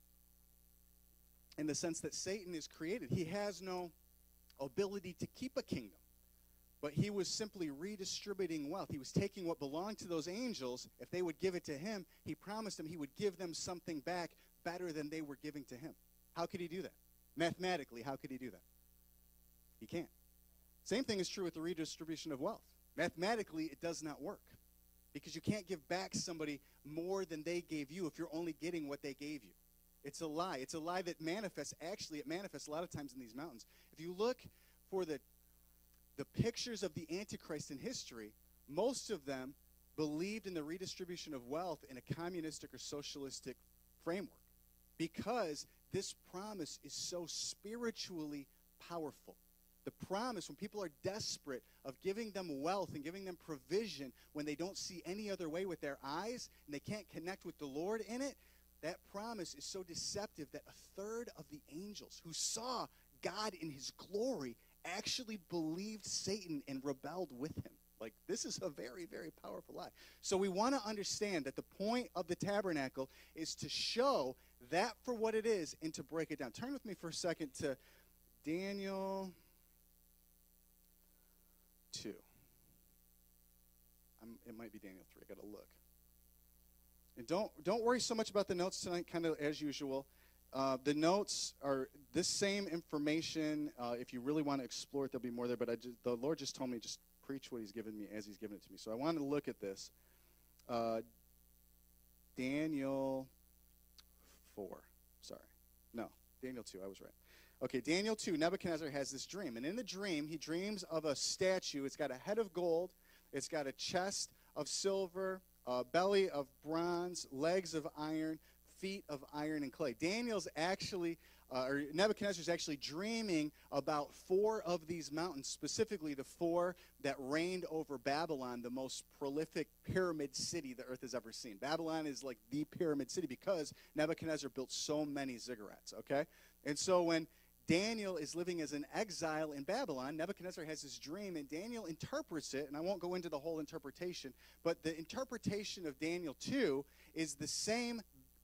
in the sense that Satan is created. He has no ability to keep a kingdom, but he was simply redistributing wealth. He was taking what belonged to those angels. If they would give it to him, he promised them he would give them something back better than they were giving to him. How could he do that? Mathematically, how could he do that? He can't. Same thing is true with the redistribution of wealth. Mathematically, it does not work because you can't give back somebody more than they gave you if you're only getting what they gave you. It's a lie. It's a lie that manifests. Actually, it manifests a lot of times in these mountains. If you look for the, the pictures of the Antichrist in history, most of them believed in the redistribution of wealth in a communistic or socialistic framework because this promise is so spiritually powerful. The promise, when people are desperate of giving them wealth and giving them provision when they don't see any other way with their eyes and they can't connect with the Lord in it, that promise is so deceptive that a third of the angels who saw God in his glory actually believed Satan and rebelled with him. Like, this is a very, very powerful lie. So we want to understand that the point of the tabernacle is to show that for what it is and to break it down. Turn with me for a second to Daniel two. I'm, it might be Daniel three. I got to look. And don't don't worry so much about the notes tonight, kind of as usual. Uh, the notes are this same information. Uh, if you really want to explore it, there'll be more there. But I just, the Lord just told me just preach what he's given me as he's given it to me. So I wanted to look at this. Uh, Daniel four. Sorry. No, Daniel two. I was right. Okay, Daniel two, Nebuchadnezzar has this dream. And in the dream, he dreams of a statue. It's got a head of gold. It's got a chest of silver, a belly of bronze, legs of iron, feet of iron and clay. Daniel's actually, uh, or Nebuchadnezzar's actually dreaming about four of these mountains, specifically the four that reigned over Babylon, the most prolific pyramid city the earth has ever seen. Babylon is like the pyramid city because Nebuchadnezzar built so many ziggurats, okay? And so when Daniel is living as an exile in Babylon, Nebuchadnezzar has this dream, and Daniel interprets it, and I won't go into the whole interpretation, but the interpretation of Daniel two is the same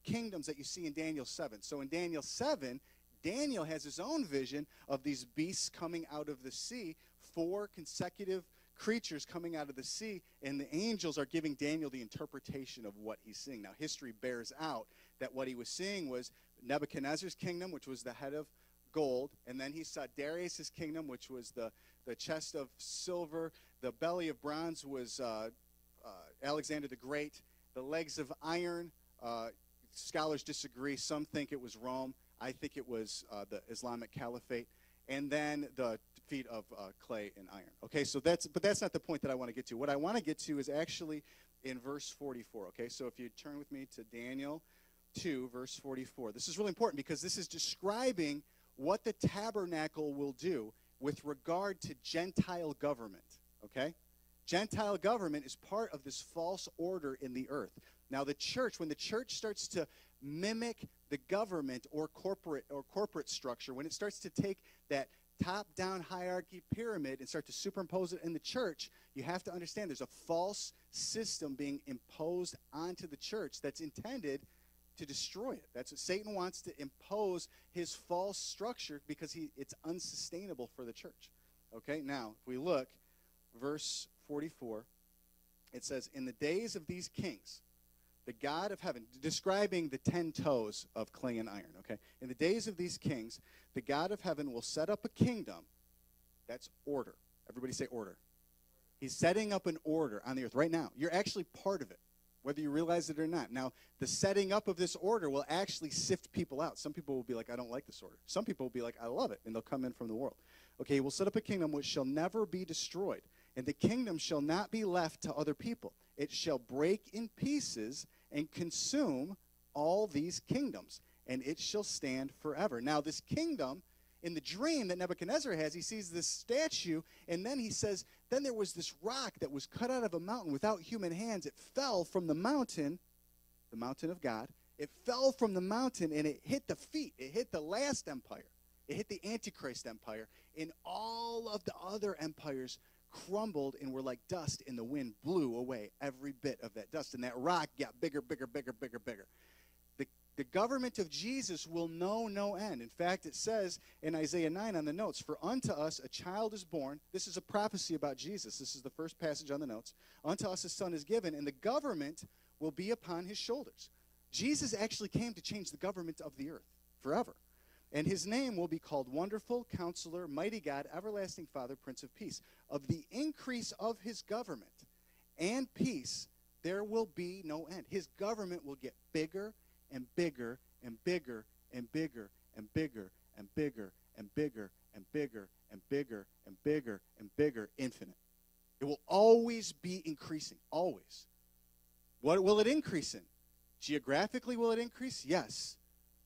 kingdoms that you see in Daniel seven. So in Daniel seven, Daniel has his own vision of these beasts coming out of the sea, four consecutive creatures coming out of the sea, and the angels are giving Daniel the interpretation of what he's seeing. Now, history bears out that what he was seeing was Nebuchadnezzar's kingdom, which was the head of gold, and then he saw Darius's kingdom, which was the, the chest of silver. The belly of bronze was uh, uh, Alexander the Great. The legs of iron, uh, scholars disagree. Some think it was Rome. I think it was uh, the Islamic Caliphate. And then the feet of uh, clay and iron. Okay, so that's, but that's not the point that I want to get to. What I want to get to is actually in verse forty-four. Okay, so if you turn with me to Daniel two, verse forty-four. This is really important because this is describing what the tabernacle will do with regard to Gentile government. Okay, Gentile government is part of this false order in the earth. Now, the church, when the church starts to mimic the government or corporate or corporate structure, when it starts to take that top-down hierarchy pyramid and start to superimpose it in the church, you have to understand there's a false system being imposed onto the church that's intended to destroy it. That's what Satan wants, to impose his false structure because he, it's unsustainable for the church. Okay, now, if we look, verse forty-four, it says, in the days of these kings, the God of heaven, describing the ten toes of clay and iron, okay? In the days of these kings, the God of heaven will set up a kingdom. That's order. Everybody say order. He's setting up an order on the earth right now. You're actually part of it, whether you realize it or not. Now, the setting up of this order will actually sift people out. Some people will be like, I don't like this order. Some people will be like, I love it, and they'll come in from the world. Okay, he will set up a kingdom which shall never be destroyed, and the kingdom shall not be left to other people. It shall break in pieces and consume all these kingdoms, and it shall stand forever. Now, this kingdom, in the dream that Nebuchadnezzar has, he sees this statue, and then he says, then there was this rock that was cut out of a mountain without human hands. It fell from the mountain, the mountain of God. It fell from the mountain, and it hit the feet. It hit the last empire. It hit the Antichrist empire, and all of the other empires crumbled and were like dust, and the wind blew away every bit of that dust, and that rock got bigger, bigger, bigger, bigger, bigger. The, the government of Jesus will know no end. In fact, it says in Isaiah nine on the notes, for unto us a child is born. This is a prophecy about Jesus. This is the first passage on the notes. Unto us a son is given, and the government will be upon his shoulders. Jesus actually came to change the government of the earth forever. And his name will be called Wonderful, Counselor, Mighty God, Everlasting Father, Prince of Peace. Of the increase of his government and peace, there will be no end. His government will get bigger and bigger and bigger and bigger and bigger and bigger and bigger and bigger and bigger and bigger and bigger, infinite. It will always be increasing, always. What will it increase in? Geographically, will it increase? Yes.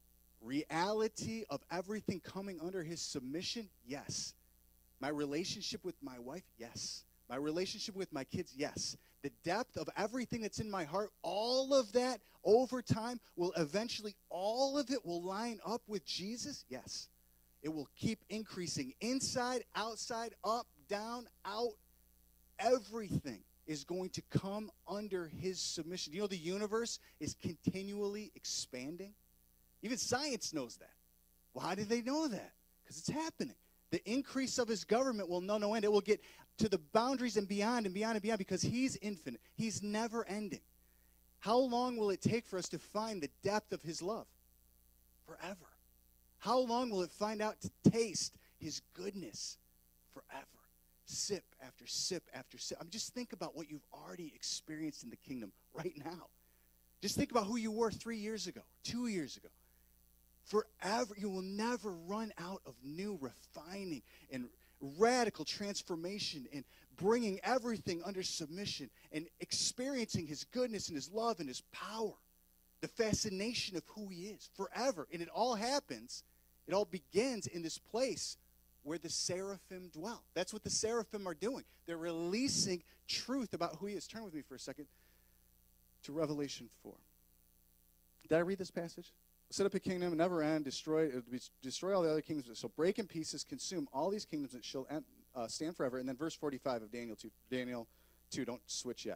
Reality of everything coming under his submission? Yes. My relationship with my wife? Yes. My relationship with my kids? Yes. The depth of everything that's in my heart, all of that over time will eventually, all of it will line up with Jesus? Yes. It will keep increasing inside, outside, up, down, out. Everything is going to come under his submission. You know, the universe is continually expanding. Even science knows that. Why do they know that? Because it's happening. The increase of his government will know no end. It will get to the boundaries and beyond and beyond and beyond because he's infinite. He's never ending. How long will it take for us to find the depth of his love? Forever. How long will it find out to taste his goodness? Forever. Sip after sip after sip. I mean, just think about what you've already experienced in the kingdom right now. Just think about who you were three years ago, two years ago. Forever, you will never run out of new refining and radical transformation and bringing everything under submission and experiencing his goodness and his love and his power, the fascination of who he is forever. And it all happens, it all begins in this place where the seraphim dwell. That's what the seraphim are doing. They're releasing truth about who he is. Turn with me for a second to Revelation four. Did I read this passage? Set up a kingdom, never end, destroy, destroy all the other kingdoms. So break in pieces, consume all these kingdoms that shall end, uh, stand forever. And then verse forty-five of Daniel two, Daniel two, don't switch yet.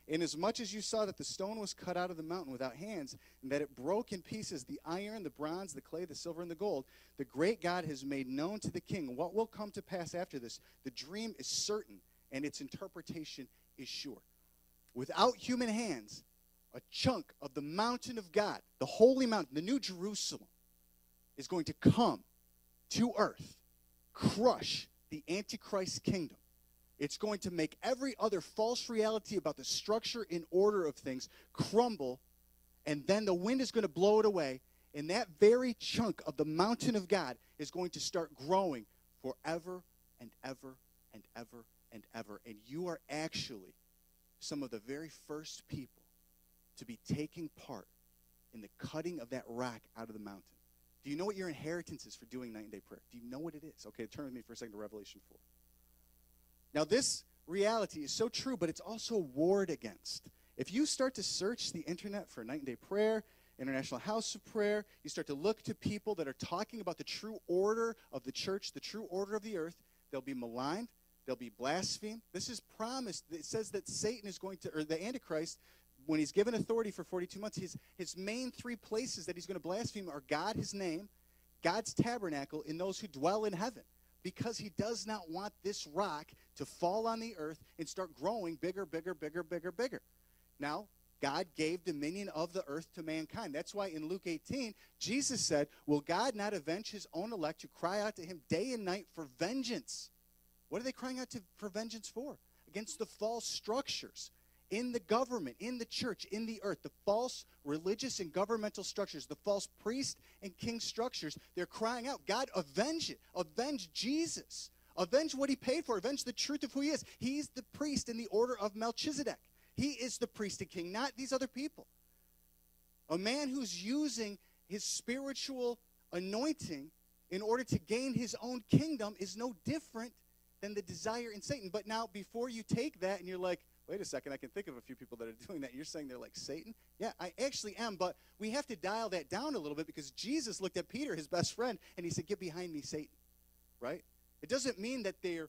Inasmuch as you saw that the stone was cut out of the mountain without hands, and that it broke in pieces the iron, the bronze, the clay, the silver, and the gold, the great God has made known to the king what will come to pass after this. The dream is certain, and its interpretation is sure. Without human hands, a chunk of the mountain of God, the holy mountain, the new Jerusalem, is going to come to earth, crush the Antichrist kingdom. It's going to make every other false reality about the structure and order of things crumble, and then the wind is going to blow it away, and that very chunk of the mountain of God is going to start growing forever and ever and ever and ever. And you are actually some of the very first people to be taking part in the cutting of that rock out of the mountain. Do you know what your inheritance is for doing night and day prayer? Do you know what it is? Okay, turn with me for a second to Revelation four. Now, this reality is so true, but it's also warred against. If you start to search the internet for night and day prayer, International House of Prayer, you start to look to people that are talking about the true order of the church, the true order of the earth, they'll be maligned, they'll be blasphemed. This is promised. It says that Satan is going to, or the Antichrist, when he's given authority for forty-two months, his, his main three places that he's going to blaspheme are God, his name, God's tabernacle, and those who dwell in heaven. Because he does not want this rock to fall on the earth and start growing bigger, bigger, bigger, bigger, bigger. Now, God gave dominion of the earth to mankind. That's why in Luke eighteen, Jesus said, will God not avenge his own elect who cry out to him day and night for vengeance? What are they crying out to, for vengeance for? Against the false structures in the government, in the church, in the earth, the false religious and governmental structures, the false priest and king structures. They're crying out, God, avenge it. Avenge Jesus. Avenge what he paid for. Avenge the truth of who he is. He's the priest in the order of Melchizedek. He is the priest and king, not these other people. A man who's using his spiritual anointing in order to gain his own kingdom is no different than the desire in Satan. But now, before you take that and you're like, wait a second, I can think of a few people that are doing that. You're saying they're like Satan? Yeah, I actually am, but we have to dial that down a little bit because Jesus looked at Peter, his best friend, and he said, get behind me, Satan, right? It doesn't mean that they're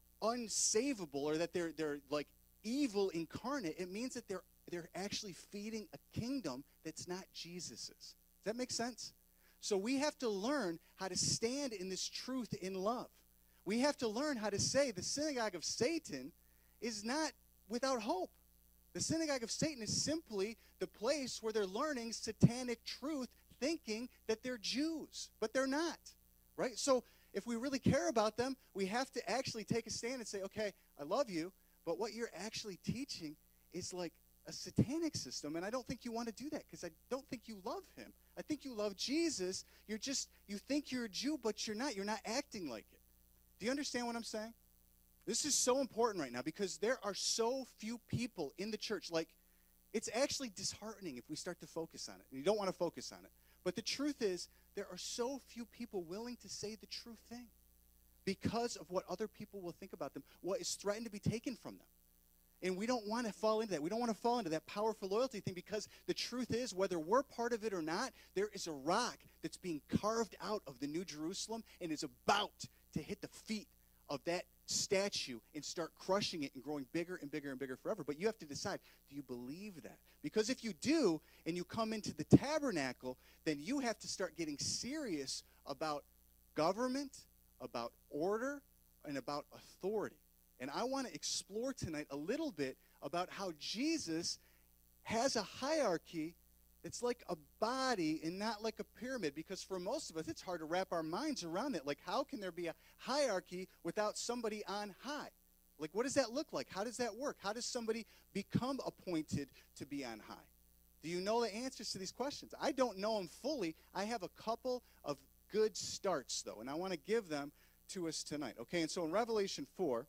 unsavable or that they're they're like evil incarnate. It means that they're they're actually feeding a kingdom that's not Jesus's. Does that make sense? So we have to learn how to stand in this truth in love. We have to learn how to say the synagogue of Satan is not without hope. The synagogue of Satan is simply the place where they're learning satanic truth, thinking that they're Jews, but they're not, right? So if we really care about them, we have to actually take a stand and say, okay, I love you, but what you're actually teaching is like a satanic system, and I don't think you want to do that because I don't think you love him. I think you love Jesus. You're just, you think you're a Jew, but you're not. You're not acting like it. Do you understand what I'm saying? This is so important right now because there are so few people in the church. Like, it's actually disheartening if we start to focus on it. And you don't want to focus on it. But the truth is, there are so few people willing to say the true thing because of what other people will think about them, what is threatened to be taken from them. And we don't want to fall into that. We don't want to fall into that powerful loyalty thing because the truth is, whether we're part of it or not, there is a rock that's being carved out of the New Jerusalem and is about to hit the feet of that statue and start crushing it and growing bigger and bigger and bigger forever. But you have to decide, do you believe that? Because if you do and you come into the tabernacle, then you have to start getting serious about government, about order, and about authority. And I want to explore tonight a little bit about how Jesus has a hierarchy that's like a body and not like a pyramid, because for most of us, it's hard to wrap our minds around it. Like, how can there be a hierarchy without somebody on high? Like, what does that look like? How does that work? How does somebody become appointed to be on high? Do you know the answers to these questions? I don't know them fully. I have a couple of good starts, though, and I want to give them to us tonight. Okay, and so in Revelation four,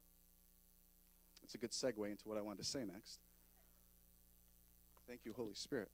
it's a good segue into what I wanted to say next. Thank you, Holy Spirit.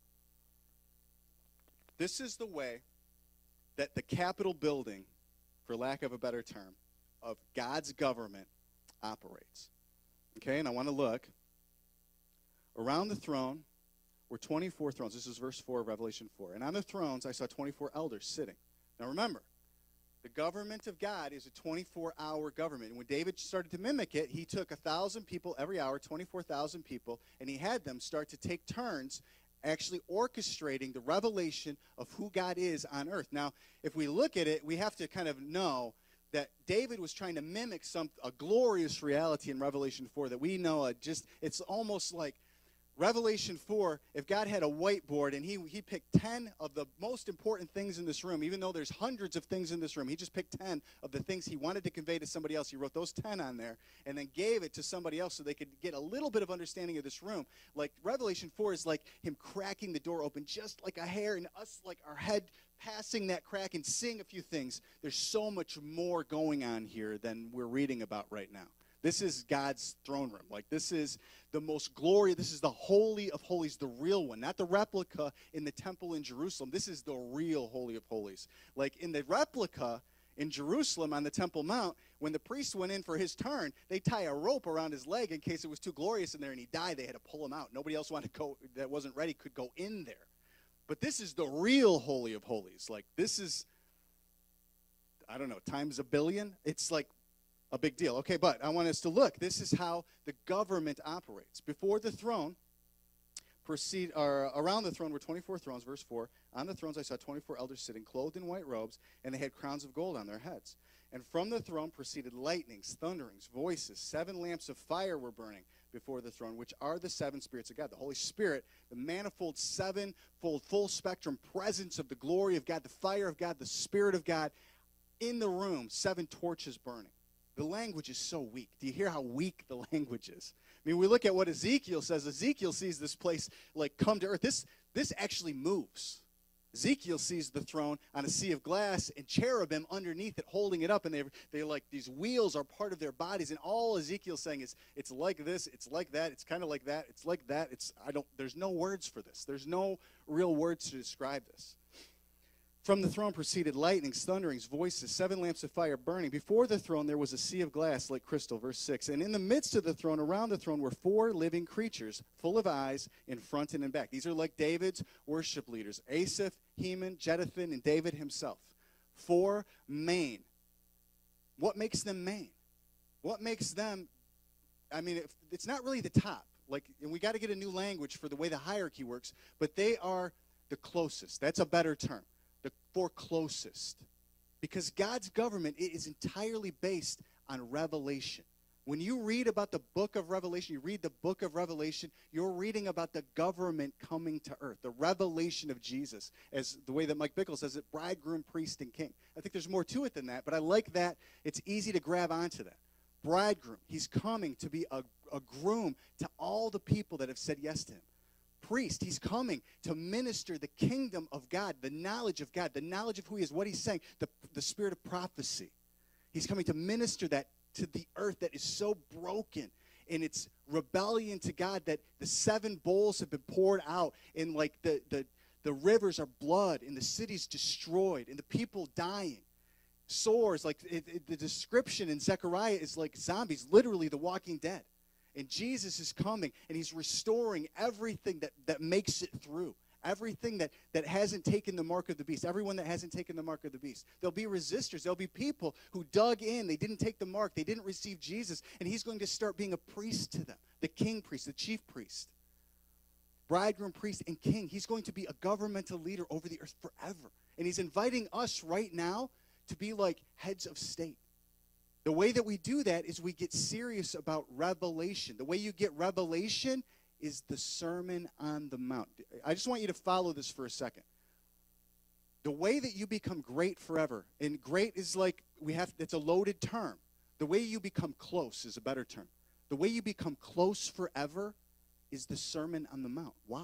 This is the way that the Capitol building, for lack of a better term, of God's government operates. Okay, and I want to look. Around the throne were twenty-four thrones. This is verse four of Revelation four. And on the thrones I saw twenty-four elders sitting. Now remember, The government of God is a twenty-four hour government. And when David started to mimic it, he took one thousand people every hour, twenty-four thousand people, and he had them start to take turns actually orchestrating the revelation of who God is on earth. Now, if we look at it, we have to kind of know that David was trying to mimic some a glorious reality in Revelation four that we know. Uh, just it's almost like Revelation four, if God had a whiteboard and he, he picked ten of the most important things in this room, even though there's hundreds of things in this room, he just picked ten of the things he wanted to convey to somebody else. He wrote those ten on there and then gave it to somebody else so they could get a little bit of understanding of this room. Like Revelation four is like him cracking the door open just like a hair and us like our head passing that crack and seeing a few things. There's so much more going on here than we're reading about right now. This is God's throne room. Like, this is the most glorious. This is the Holy of Holies, the real one, not the replica in the temple in Jerusalem. This is the real Holy of Holies. Like, in the replica in Jerusalem on the Temple Mount, when the priest went in for his turn, they tie a rope around his leg in case it was too glorious in there and he died. They had to pull him out. Nobody else wanted to go, that wasn't ready could go in there. But this is the real Holy of Holies. Like, this is, I don't know, times a billion. It's like a big deal. Okay, but I want us to look. This is how the government operates. Before the throne, proceed, or around the throne were twenty-four thrones, verse four. On the thrones I saw twenty-four elders sitting, clothed in white robes, and they had crowns of gold on their heads. And from the throne proceeded lightnings, thunderings, voices. Seven lamps of fire were burning before the throne, which are the seven spirits of God. The Holy Spirit, the manifold, sevenfold, full spectrum presence of the glory of God, the fire of God, the Spirit of God. In the room, seven torches burning. The language is so weak. Do you hear how weak the language is? I mean, we look at what Ezekiel says. Ezekiel sees this place like come to earth. This, this actually moves. Ezekiel sees the throne on a sea of glass and cherubim underneath it holding it up. And they're, they're like, these wheels are part of their bodies. And all Ezekiel's saying is, it's like this, it's like that, it's kind of like that, it's like that. It's, I don't, there's no words for this. There's no real words to describe this. From the throne proceeded lightnings, thunderings, voices, seven lamps of fire burning. Before the throne there was a sea of glass like crystal, verse six. And in the midst of the throne, around the throne, were four living creatures, full of eyes in front and in back. These are like David's worship leaders, Asaph, Heman, Jeduthun, and David himself. Four main. What makes them main? What makes them, I mean, it's not really the top. Like, and we got to get a new language for the way the hierarchy works, but they are the closest. That's a better term. The four closest. Because God's government is entirely based on revelation. When you read about the book of Revelation, you read the book of Revelation, you're reading about the government coming to earth, the revelation of Jesus, as the way that Mike Bickle says it, bridegroom, priest, and king. I think there's more to it than that, but I like that. It's easy to grab onto that. Bridegroom, he's coming to be a, a groom to all the people that have said yes to him. Priest, he's coming to minister the kingdom of God, the knowledge of God, the knowledge of who he is, what he's saying, the, the spirit of prophecy. He's coming to minister that to the earth that is so broken in its rebellion to God that the seven bowls have been poured out and like the, the, the rivers are blood and the city's destroyed and the people dying. Sores, like it, it, the description in Zechariah is like zombies, literally the walking dead. And Jesus is coming, and he's restoring everything that, that makes it through, everything that, that hasn't taken the mark of the beast, everyone that hasn't taken the mark of the beast. There'll be resistors. There'll be people who dug in. They didn't take the mark. They didn't receive Jesus, and he's going to start being a priest to them, the king priest, the chief priest, bridegroom, priest, and king. He's going to be a governmental leader over the earth forever, and he's inviting us right now to be like heads of state. The way that we do that is we get serious about revelation. The way you get revelation is the Sermon on the Mount. I just want you to follow this for a second. The way that you become great forever, and great is like, we have, it's a loaded term. The way you become close is a better term. The way you become close forever is the Sermon on the Mount. Why?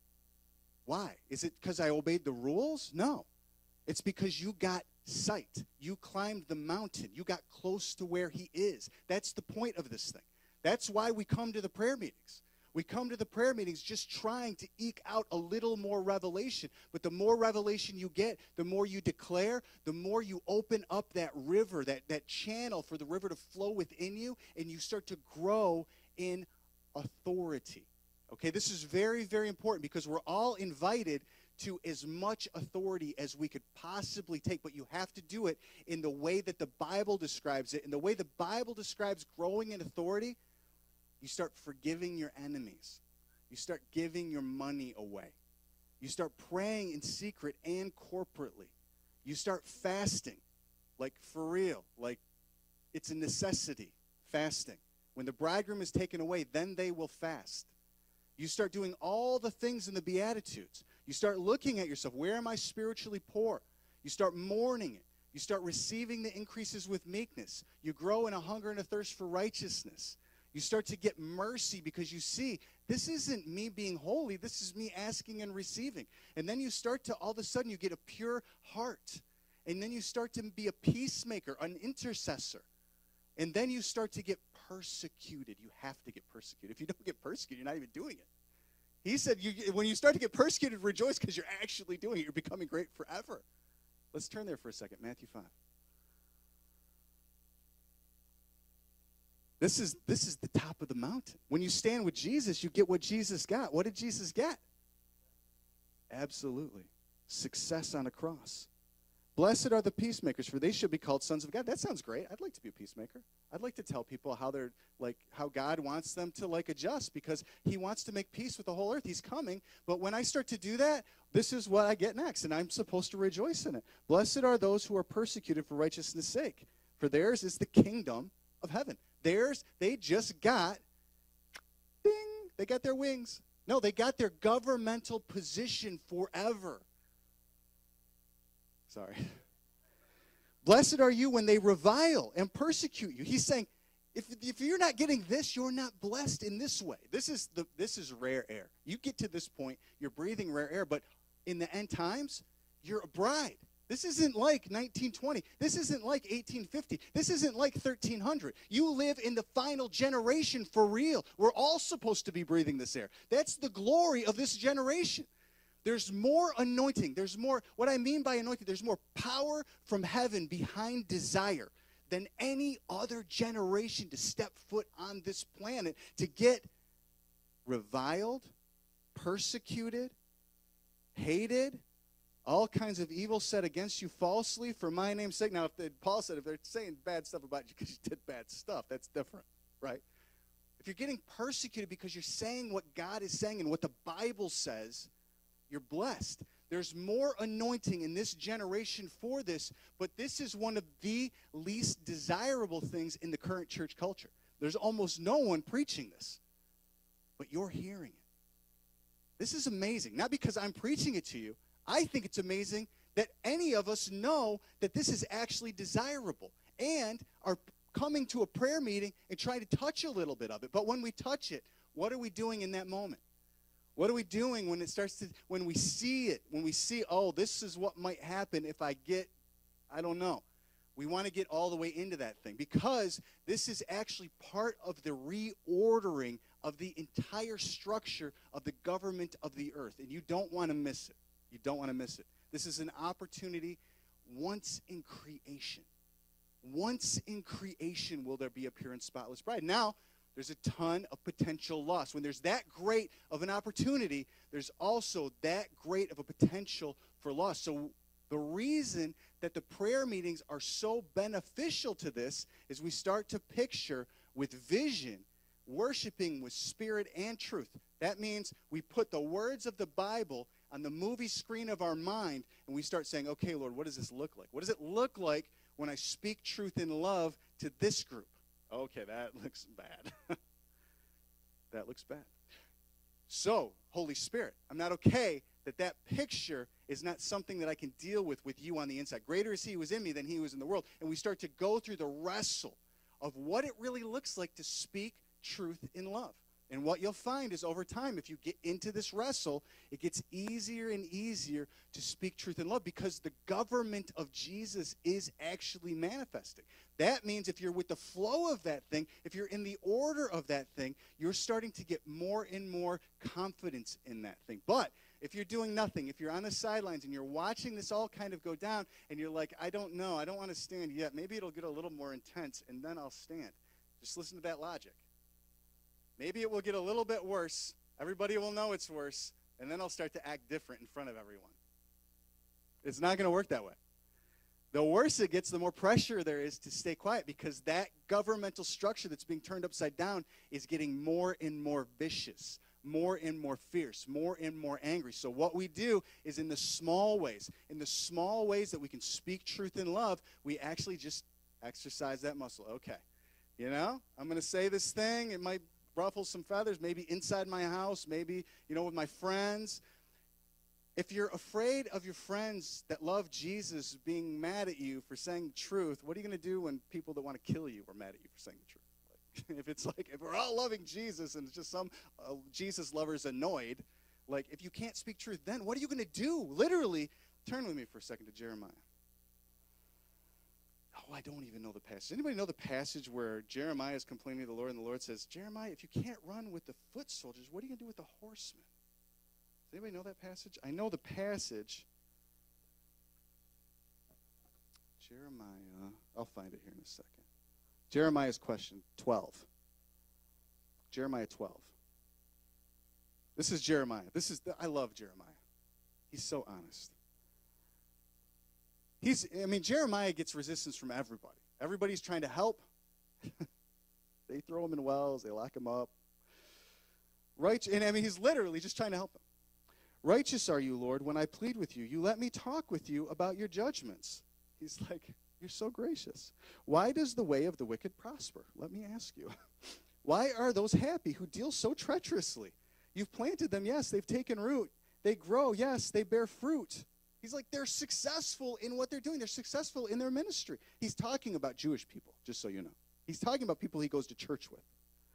Why? Is it because I obeyed the rules? No. It's because you got sight. You climbed the mountain. You got close to where he is. That's the point of this thing. That's why we come to the prayer meetings. We come to the prayer meetings just trying to eke out a little more revelation. But the more revelation you get, the more you declare, the more you open up that river, that, that channel for the river to flow within you, and you start to grow in authority. Okay, this is very, very important because we're all invited to as much authority as we could possibly take, but you have to do it in the way that the Bible describes it. And the way the Bible describes growing in authority, you start forgiving your enemies. You start giving your money away. You start praying in secret and corporately. You start fasting, like for real, like it's a necessity, fasting. When the bridegroom is taken away, then they will fast. You start doing all the things in the Beatitudes. You start looking at yourself. Where am I spiritually poor? You start mourning it. You start receiving the increases with meekness. You grow in a hunger and a thirst for righteousness. You start to get mercy because you see, this isn't me being holy. This is me asking and receiving. And then you start to, all of a sudden, you get a pure heart. And then you start to be a peacemaker, an intercessor. And then you start to get persecuted. You have to get persecuted. If you don't get persecuted, you're not even doing it. He said, you, when you start to get persecuted, rejoice because you're actually doing it. You're becoming great forever. Let's turn there for a second. Matthew five. This is, this is the top of the mountain. When you stand with Jesus, you get what Jesus got. What did Jesus get? Absolutely. Success on a cross. Blessed are the peacemakers, for they should be called sons of God. That sounds great. I'd like to be a peacemaker. I'd like to tell people how they're like how God wants them to like adjust because he wants to make peace with the whole earth. He's coming. But when I start to do that, this is what I get next, and I'm supposed to rejoice in it. Blessed are those who are persecuted for righteousness' sake, for theirs is the kingdom of heaven. Theirs, they just got, ding, they got their wings. No, they got their governmental position forever. Sorry. Blessed are you when they revile and persecute you. He's saying, if, if you're not getting this, you're not blessed in this way. This is the this is rare air. You get to this point, you're breathing rare air, but in the end times, you're a bride. This isn't like nineteen twenty. This isn't like eighteen fifty. This isn't like thirteen hundred. You live in the final generation for real. We're all supposed to be breathing this air. That's the glory of this generation. There's more anointing. There's more, what I mean by anointing, there's more power from heaven behind desire than any other generation to step foot on this planet to get reviled, persecuted, hated, all kinds of evil said against you falsely for my name's sake. Now, if they, Paul said, if they're saying bad stuff about you because you did bad stuff, that's different, right? If you're getting persecuted because you're saying what God is saying and what the Bible says, you're blessed. There's more anointing in this generation for this, but this is one of the least desirable things in the current church culture. There's almost no one preaching this, but you're hearing it. This is amazing. Not because I'm preaching it to you. I think it's amazing that any of us know that this is actually desirable and are coming to a prayer meeting and trying to touch a little bit of it. But when we touch it, what are we doing in that moment? What are we doing when it starts to, when we see it, when we see, oh, this is what might happen if I get, I don't know. We want to get all the way into that thing because this is actually part of the reordering of the entire structure of the government of the earth, and you don't want to miss it. You don't want to miss it. This is an opportunity once in creation. Once in creation will there be a pure and spotless bride. Now, there's a ton of potential loss. When there's that great of an opportunity, there's also that great of a potential for loss. So the reason that the prayer meetings are so beneficial to this is we start to picture with vision, worshiping with spirit and truth. That means we put the words of the Bible on the movie screen of our mind, and we start saying, okay, Lord, what does this look like? What does it look like when I speak truth in love to this group? Okay, that looks bad. That looks bad. So, Holy Spirit, I'm not okay that that picture is not something that I can deal with with you on the inside. Greater is he who was in me than he who was in the world. And we start to go through the wrestle of what it really looks like to speak truth in love. And what you'll find is over time, if you get into this wrestle, it gets easier and easier to speak truth in love because the government of Jesus is actually manifesting. That means if you're with the flow of that thing, if you're in the order of that thing, you're starting to get more and more confidence in that thing. But if you're doing nothing, if you're on the sidelines and you're watching this all kind of go down and you're like, I don't know, I don't want to stand yet. Maybe it'll get a little more intense and then I'll stand. Just listen to that logic. Maybe it will get a little bit worse. Everybody will know it's worse. and then I'll start to act different in front of everyone. It's not going to work that way. The worse it gets, the more pressure there is to stay quiet, because that governmental structure that's being turned upside down is getting more and more vicious, more and more fierce, more and more angry. So what we do is, in the small ways, in the small ways that we can speak truth in love, we actually just exercise that muscle. Okay, you know, I'm going to say this thing. It might ruffle some feathers, maybe inside my house, maybe, you know, with my friends. If you're afraid of your friends that love Jesus being mad at you for saying the truth, what are you going to do when people that want to kill you are mad at you for saying the truth? Like, if it's like, if we're all loving Jesus and it's just some uh, Jesus lovers annoyed, like, if you can't speak truth, then what are you going to do? Literally, turn with me for a second to Jeremiah. Oh, I don't even know the passage. Anybody know the passage where Jeremiah is complaining to the Lord, and the Lord says, Jeremiah, if you can't run with the foot soldiers, what are you going to do with the horsemen? Does anybody know that passage? I know the passage. Jeremiah. I'll find it here in a second. Jeremiah's question twelve. Jeremiah twelve. This is Jeremiah. This is the, I love Jeremiah. He's so honest. He's, I mean, Jeremiah gets resistance from everybody. Everybody's trying to help. They throw him in wells. They lock him up. Right? And I mean, he's literally just trying to help them. Righteous are you, Lord, when I plead with you. You let me talk with you about your judgments. He's like, you're so gracious. Why does the way of the wicked prosper? Let me ask you. Why are those happy who deal so treacherously? You've planted them, yes, they've taken root. They grow, yes, they bear fruit. He's like, they're successful in what they're doing. They're successful in their ministry. He's talking about Jewish people, just so you know. He's talking about people he goes to church with.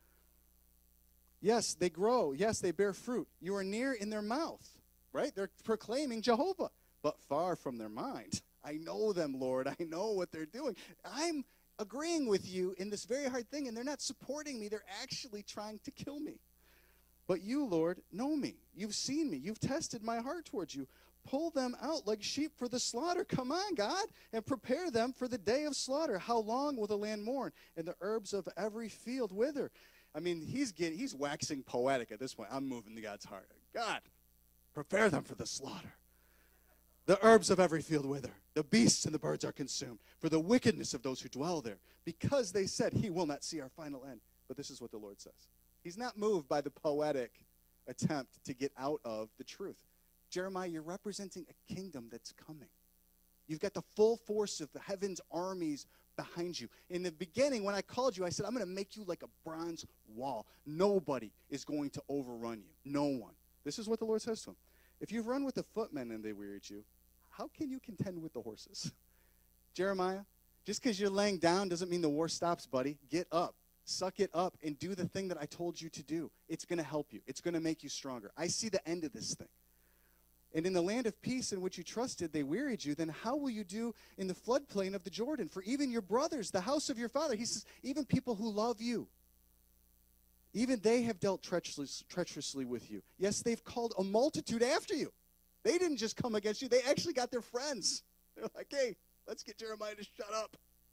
Yes, they grow. Yes, they bear fruit. You are near in their mouth, right? They're proclaiming Jehovah, but far from their mind. I know them, Lord. I know what they're doing. I'm agreeing with you in this very hard thing, and they're not supporting me. They're actually trying to kill me. But you, Lord, know me. You've seen me. You've tested my heart towards you. Pull them out like sheep for the slaughter. Come on, God, and prepare them for the day of slaughter. How long will the land mourn and the herbs of every field wither? I mean, he's getting, he's waxing poetic at this point. I'm moving to God's heart. God, prepare them for the slaughter. The herbs of every field wither. The beasts and the birds are consumed for the wickedness of those who dwell there, because they said, he will not see our final end. But this is what the Lord says. He's not moved by the poetic attempt to get out of the truth. Jeremiah, you're representing a kingdom that's coming. You've got the full force of the heaven's armies behind you. In the beginning, when I called you, I said, I'm going to make you like a bronze wall. Nobody is going to overrun you. No one. This is what the Lord says to him. If you've run with the footmen and they wearied you, how can you contend with the horses? Jeremiah, just because you're laying down doesn't mean the war stops, buddy. Get up. Suck it up and do the thing that I told you to do. It's going to help you. It's going to make you stronger. I see the end of this thing. And in the land of peace in which you trusted, they wearied you, then how will you do in the floodplain of the Jordan? For even your brothers, the house of your father, he says, even people who love you, even they have dealt treacherously, treacherously with you. Yes, they've called a multitude after you. They didn't just come against you. They actually got their friends. They're like, hey, let's get Jeremiah to shut up.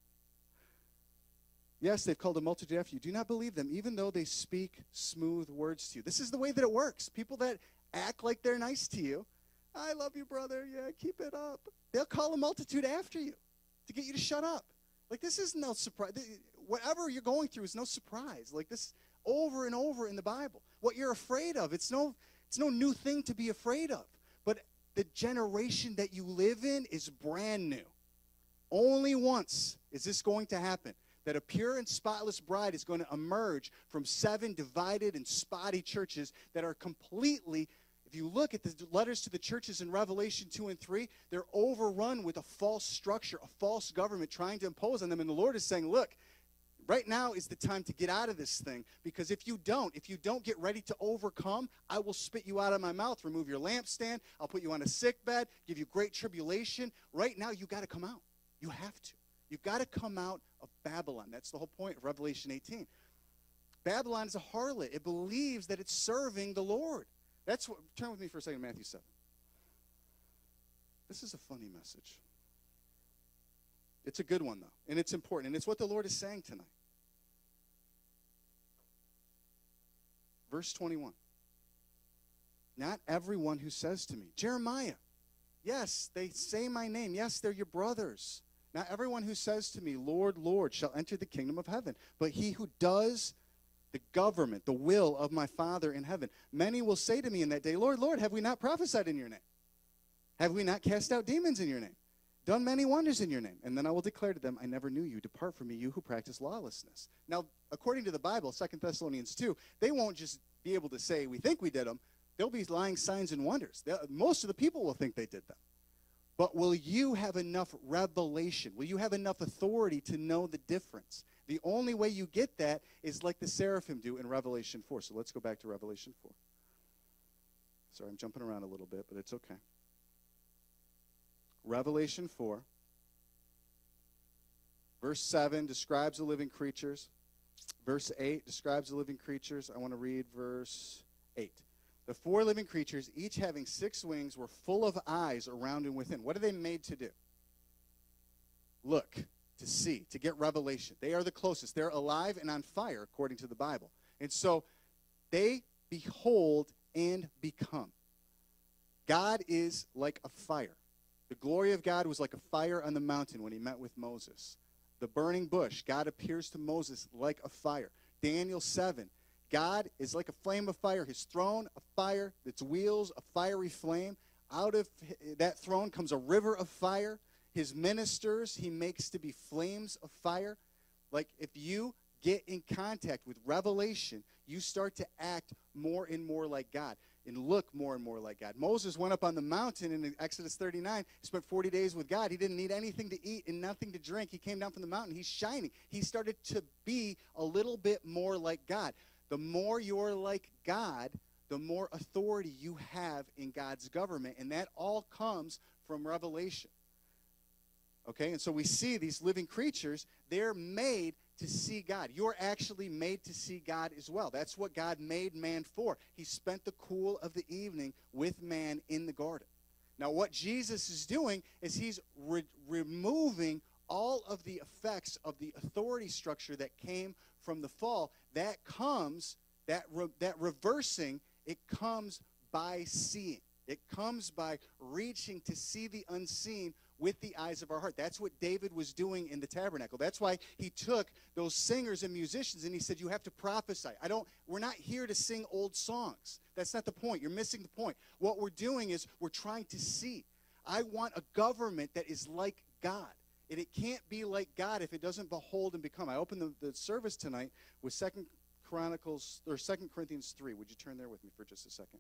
Yes, they've called a multitude after you. Do not believe them, even though they speak smooth words to you. This is the way that it works. People that act like they're nice to you, I love you, brother. Yeah, keep it up. They'll call a multitude after you to get you to shut up. Like, this is no surprise. Whatever you're going through is no surprise. Like, this over and over in the Bible. What you're afraid of, it's no, it's no new thing to be afraid of. But the generation that you live in is brand new. Only once is this going to happen, that a pure and spotless bride is going to emerge from seven divided and spotty churches that are completely, if you look at the letters to the churches in Revelation two and three, they're overrun with a false structure, a false government trying to impose on them. And the Lord is saying, look, right now is the time to get out of this thing, because if you don't, if you don't get ready to overcome, I will spit you out of my mouth, remove your lampstand, I'll put you on a sick bed, give you great tribulation. Right now, you got to come out. You have to. You've got to come out of Babylon. That's the whole point of Revelation eighteen. Babylon is a harlot. It believes that it's serving the Lord. That's what, turn with me for a second to Matthew seven. This is a funny message. It's a good one, though, and it's important, and it's what the Lord is saying tonight. Verse twenty-one. Not everyone who says to me, Jeremiah, yes, they say my name. Yes, they're your brothers. Not everyone who says to me, Lord, Lord, shall enter the kingdom of heaven, but he who does the government, the will of my Father in heaven. Many will say to me in that day, Lord, Lord, have we not prophesied in your name? Have we not cast out demons in your name? Done many wonders in your name? And then I will declare to them, I never knew you. Depart from me, you who practice lawlessness. Now, according to the Bible, Second Thessalonians two, they won't just be able to say, we think we did them. They'll be lying signs and wonders. They'll, most of the people will think they did them. But will you have enough revelation? Will you have enough authority to know the difference? The only way you get that is like the seraphim do in Revelation four. So let's go back to Revelation four. Sorry, I'm jumping around a little bit, but it's okay. Revelation four. Verse seven describes the living creatures. Verse eight describes the living creatures. I want to read verse eight. The four living creatures, each having six wings, were full of eyes around and within. What are they made to do? Look, to see, to get revelation. They are the closest. They're alive and on fire, according to the Bible. And so they behold and become. God is like a fire. The glory of God was like a fire on the mountain when he met with Moses. The burning bush, God appears to Moses like a fire. Daniel seven, God is like a flame of fire. His throne, a fire, its wheels, a fiery flame. Out of that throne comes a river of fire. His ministers he makes to be flames of fire. Like if you get in contact with revelation, you start to act more and more like God and look more and more like God. Moses went up on the mountain in Exodus thirty-nine, spent forty days with God. He didn't need anything to eat and nothing to drink. He came down from the mountain. He's shining. He started to be a little bit more like God. The more you're like God, the more authority you have in God's government, and that all comes from revelation. Okay, and so we see these living creatures, they're made to see God. You're actually made to see God as well. That's what God made man for. He spent the cool of the evening with man in the garden. Now, what Jesus is doing is he's re- removing all of the effects of the authority structure that came from the fall. That comes, that re- that reversing, it comes by seeing. It comes by reaching to see the unseen with the eyes of our heart. That's what David was doing in the tabernacle. That's why he took those singers and musicians and he said, you have to prophesy. I don't, we're not here to sing old songs. That's not the point. You're missing the point. What we're doing is we're trying to see. I want a government that is like God. And it can't be like God if it doesn't behold and become. I opened the, the service tonight with Second Chronicles, or Second Corinthians three. Would you turn there with me for just a second?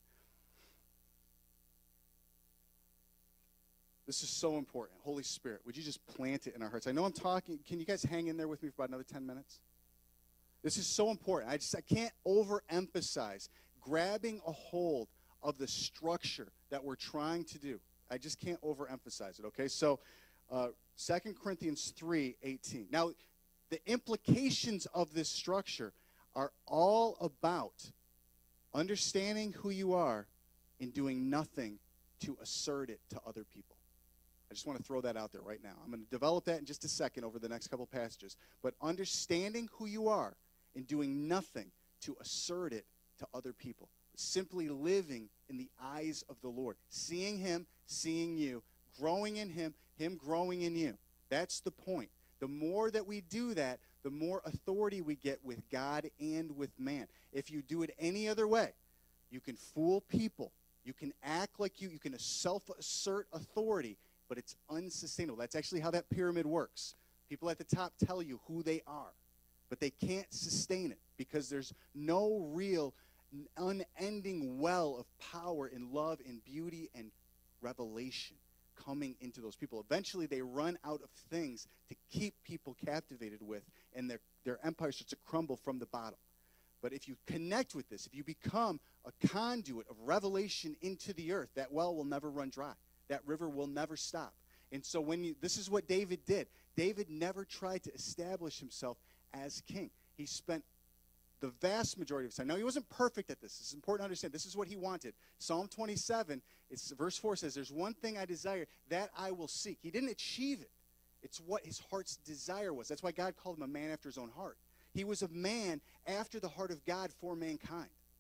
This is so important. Holy Spirit, would you just plant it in our hearts? I know I'm talking. Can you guys hang in there with me for about another ten minutes? This is so important. I just I can't overemphasize grabbing a hold of the structure that we're trying to do. I just can't overemphasize it, okay? So uh, Second Corinthians three eighteen. Now, the implications of this structure are all about understanding who you are and doing nothing to assert it to other people. I just want to throw that out there right now. I'm going to develop that in just a second over the next couple passages. But understanding who you are and doing nothing to assert it to other people. Simply living in the eyes of the Lord. Seeing him, seeing you, growing in him, him growing in you. That's the point. The more that we do that, the more authority we get with God and with man. If you do it any other way, you can fool people. You can act like you, you can self-assert authority, but it's unsustainable. That's actually how that pyramid works. People at the top tell you who they are, but they can't sustain it because there's no real unending well of power and love and beauty and revelation coming into those people. Eventually, they run out of things to keep people captivated with, and their, their empire starts to crumble from the bottom. But if you connect with this, if you become a conduit of revelation into the earth, that well will never run dry. That river will never stop. And so when you, this is what David did. David never tried to establish himself as king. He spent the vast majority of his time. Now, he wasn't perfect at this. It's important to understand. This is what he wanted. Psalm twenty-seven, it's, verse four says, there's one thing I desire, that I will seek. He didn't achieve it. It's what his heart's desire was. That's why God called him a man after his own heart. He was a man after the heart of God for mankind.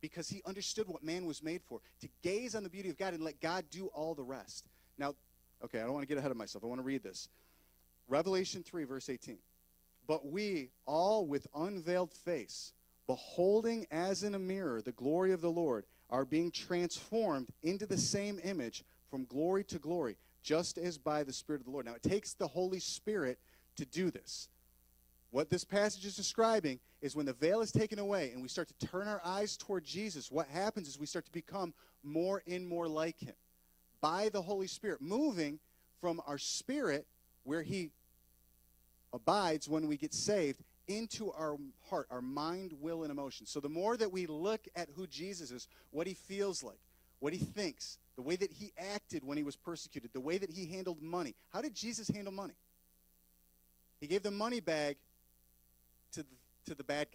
because he understood what man was made for, to gaze on the beauty of God and let God do all the rest. Now, okay, I don't want to get ahead of myself. I want to read this. Revelation three, verse eighteen. But we all with unveiled face, beholding as in a mirror the glory of the Lord, are being transformed into the same image from glory to glory, just as by the Spirit of the Lord. Now, it takes the Holy Spirit to do this. What this passage is describing is when the veil is taken away and we start to turn our eyes toward Jesus, what happens is we start to become more and more like him by the Holy Spirit, moving from our spirit, where he abides when we get saved, into our heart, our mind, will, and emotion. So the more that we look at who Jesus is, what he feels like, what he thinks, the way that he acted when he was persecuted, the way that he handled money. How did Jesus handle money? He gave the money bag to the, to the bad guy.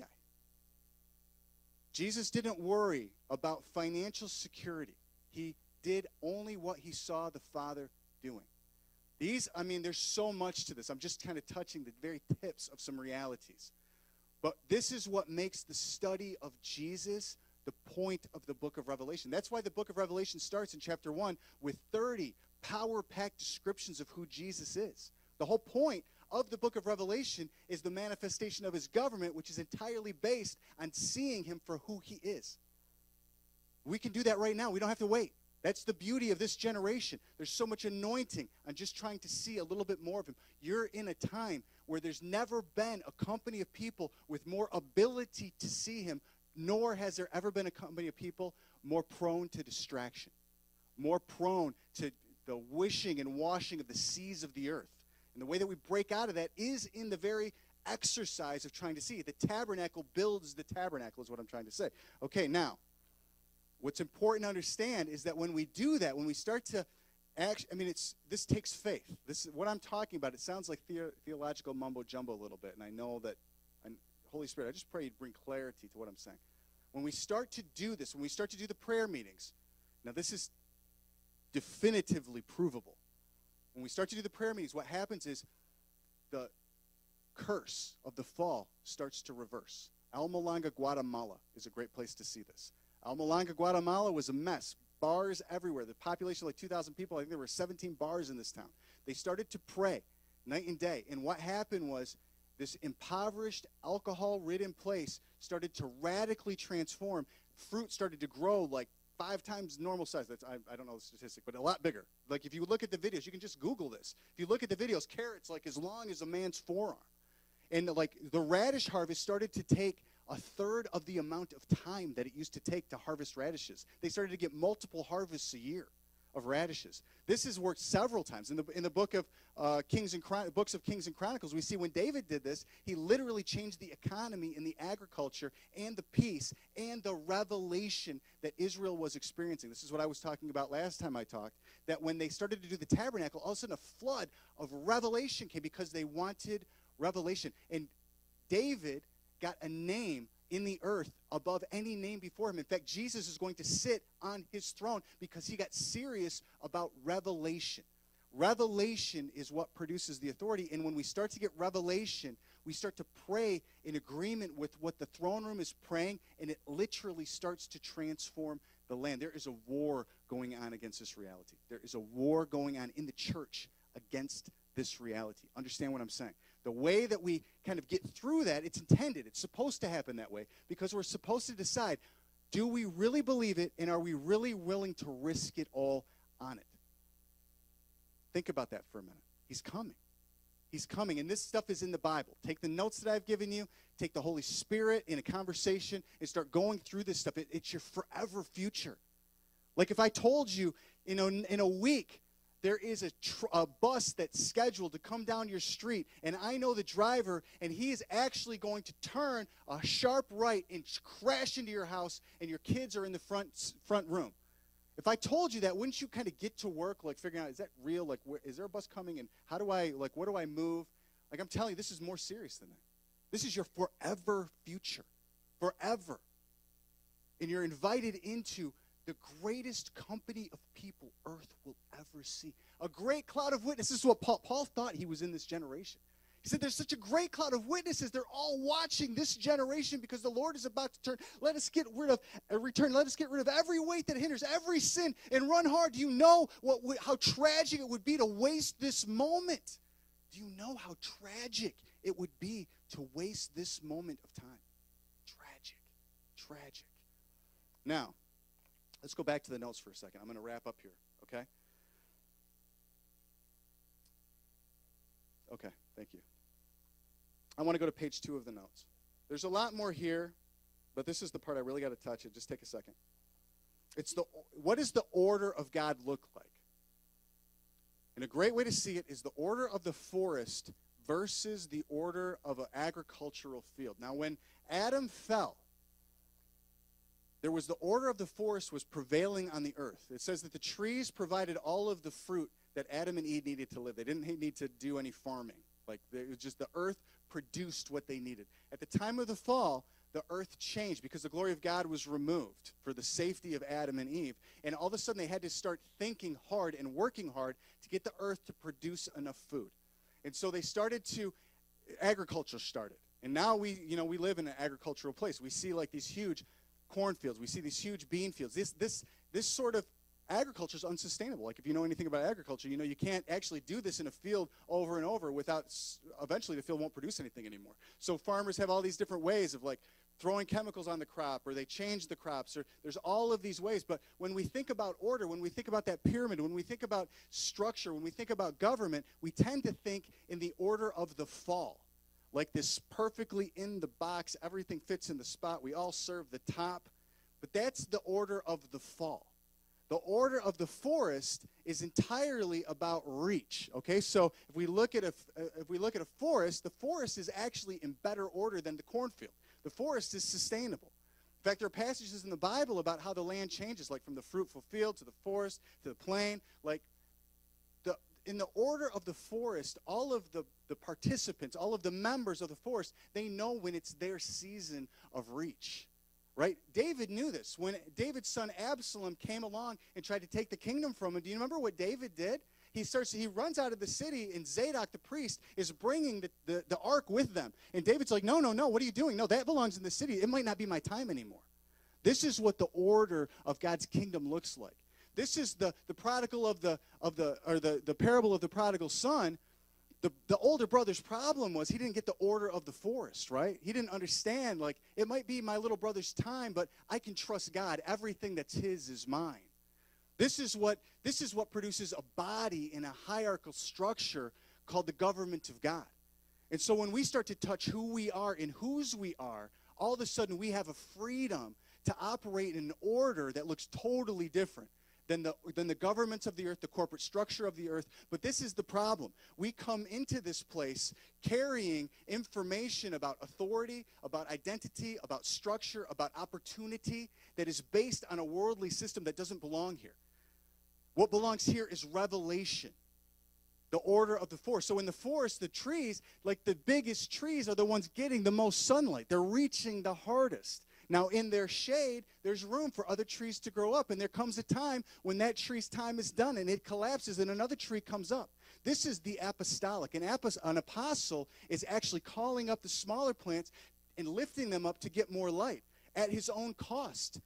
Jesus didn't worry about financial security. He did only what he saw the Father doing. These, I mean, there's so much to this. I'm just kind of touching the very tips of some realities. But this is what makes the study of Jesus the point of the book of Revelation. That's why the book of Revelation starts in chapter one with thirty power-packed descriptions of who Jesus is. The whole point of the book of Revelation is the manifestation of his government, which is entirely based on seeing him for who he is. We can do that right now. We don't have to wait. That's the beauty of this generation. There's so much anointing on just trying to see a little bit more of him. You're in a time where there's never been a company of people with more ability to see him, nor has there ever been a company of people more prone to distraction, more prone to the wishing and washing of the seas of the earth. And the way that we break out of that is in the very exercise of trying to see. The tabernacle builds the tabernacle is what I'm trying to say. Okay, now, what's important to understand is that when we do that, when we start to act, I mean, it's this takes faith. This is what I'm talking about. It sounds like the, theological mumbo jumbo a little bit, and I know that, and Holy Spirit, I just pray you'd bring clarity to what I'm saying. When we start to do this, when we start to do the prayer meetings, now this is definitively provable. When we start to do the prayer meetings, what happens is the curse of the fall starts to reverse. Almalanga, Guatemala is a great place to see this. Almalanga, Guatemala was a mess. Bars everywhere. The population of like two thousand people. I think there were seventeen bars in this town. They started to pray night and day. And what happened was this impoverished, alcohol-ridden place started to radically transform. Fruit started to grow like five times normal size. That's, I, I don't know the statistic, but a lot bigger. Like if you look at the videos, you can just Google this. If you look at the videos, carrots like as long as a man's forearm. And like the radish harvest started to take a third of the amount of time that it used to take to harvest radishes. They started to get multiple harvests a year of radishes. This has worked several times. In the, in the book of uh, Kings and Chron- books of Kings and Chronicles, we see when David did this, he literally changed the economy and the agriculture and the peace and the revelation that Israel was experiencing. This is what I was talking about last time I talked, that when they started to do the tabernacle, all of a sudden a flood of revelation came because they wanted revelation. And David got a name in the earth above any name before him. In fact, Jesus is going to sit on his throne because he got serious about revelation. Revelation is what produces the authority. And when we start to get revelation, we start to pray in agreement with what the throne room is praying, and it literally starts to transform the land. There is a war going on against this reality. There is a war going on in the church against this reality. Understand what I'm saying? The way that we kind of get through that, it's intended. It's supposed to happen that way because we're supposed to decide, do we really believe it, and are we really willing to risk it all on it? Think about that for a minute. He's coming. He's coming, and this stuff is in the Bible. Take the notes that I've given you, take the Holy Spirit in a conversation, and start going through this stuff. It, it's your forever future. Like if I told you, you know, in, in a week, there is a, tr- a bus that's scheduled to come down your street, and I know the driver, and he is actually going to turn a sharp right and crash into your house, and your kids are in the front front room. If I told you that, wouldn't you kind of get to work, like figuring out, is that real? Like, where, is there a bus coming, and how do I, like, what do I move? Like, I'm telling you, this is more serious than that. This is your forever future, forever. And you're invited into the greatest company of people earth will ever see. A great cloud of witnesses. This is what Paul, Paul thought he was in this generation. He said, there's such a great cloud of witnesses. They're all watching this generation because the Lord is about to turn. Let us get rid of, uh, return. Let us get rid of every weight that hinders, every sin, and run hard. Do you know what, how tragic it would be to waste this moment? Do you know how tragic it would be to waste this moment of time? Tragic. Tragic. Now, let's go back to the notes for a second. I'm going to wrap up here, okay? Okay, thank you. I want to go to page two of the notes. There's a lot more here, but this is the part I really got to touch it. Just take a second. It's the what does the order of God look like? And a great way to see it is the order of the forest versus the order of an agricultural field. Now, when Adam fell, there was the order of the forest was prevailing on the earth. It says that the trees provided all of the fruit that Adam and Eve needed to live. They didn't need to do any farming. Like, it was just the earth produced what they needed. At the time of the fall, the earth changed because the glory of God was removed for the safety of Adam and Eve. And all of a sudden, they had to start thinking hard and working hard to get the earth to produce enough food. And so they started to, agriculture started. And now we, you know, we live in an agricultural place. We see like these huge cornfields. We see these huge bean fields. This, this, this sort of agriculture is unsustainable. Like, if you know anything about agriculture, you know you can't actually do this in a field over and over without, eventually the field won't produce anything anymore. So farmers have all these different ways of like throwing chemicals on the crop, or they change the crops, or there's all of these ways. But when we think about order, when we think about that pyramid, when we think about structure, when we think about government, we tend to think in the order of the fall. Like this perfectly in the box, everything fits in the spot, we all serve the top. But that's the order of the fall. The order of the forest is entirely about reach. Okay, so if we look at a if we look at a forest, the forest is actually in better order than the cornfield. The forest is sustainable. In fact, there are passages in the Bible about how the land changes, like from the fruitful field to the forest to the plain. Like the in the order of the forest, all of the, the participants, all of the members of the forest, they know when it's their season of reach. Right? David knew this. When David's son Absalom came along and tried to take the kingdom from him, do you remember what David did? He starts. He runs out of the city, and Zadok the priest is bringing the, the, the ark with them. And David's like, no, no, no, what are you doing? No, that belongs in the city. It might not be my time anymore. This is what the order of God's kingdom looks like. This is the, the prodigal of the, of the, or the, the parable of the prodigal son. The, the older brother's problem was he didn't get the order of the forest, right? He didn't understand, like, it might be my little brother's time, but I can trust God. Everything that's his is mine. This is what, this is what produces a body in a hierarchical structure called the government of God. And so when we start to touch who we are and whose we are, all of a sudden we have a freedom to operate in an order that looks totally different than the, than the governments of the earth, the corporate structure of the earth. But this is the problem. We come into this place carrying information about authority, about identity, about structure, about opportunity that is based on a worldly system that doesn't belong here. What belongs here is revelation, the order of the forest. So in the forest, the trees, like the biggest trees, are the ones getting the most sunlight. They're reaching the hardest. Now, in their shade, there's room for other trees to grow up, and there comes a time when that tree's time is done, and it collapses, and another tree comes up. This is the apostolic. An, apos- an apostle is actually calling up the smaller plants and lifting them up to get more light at his own cost.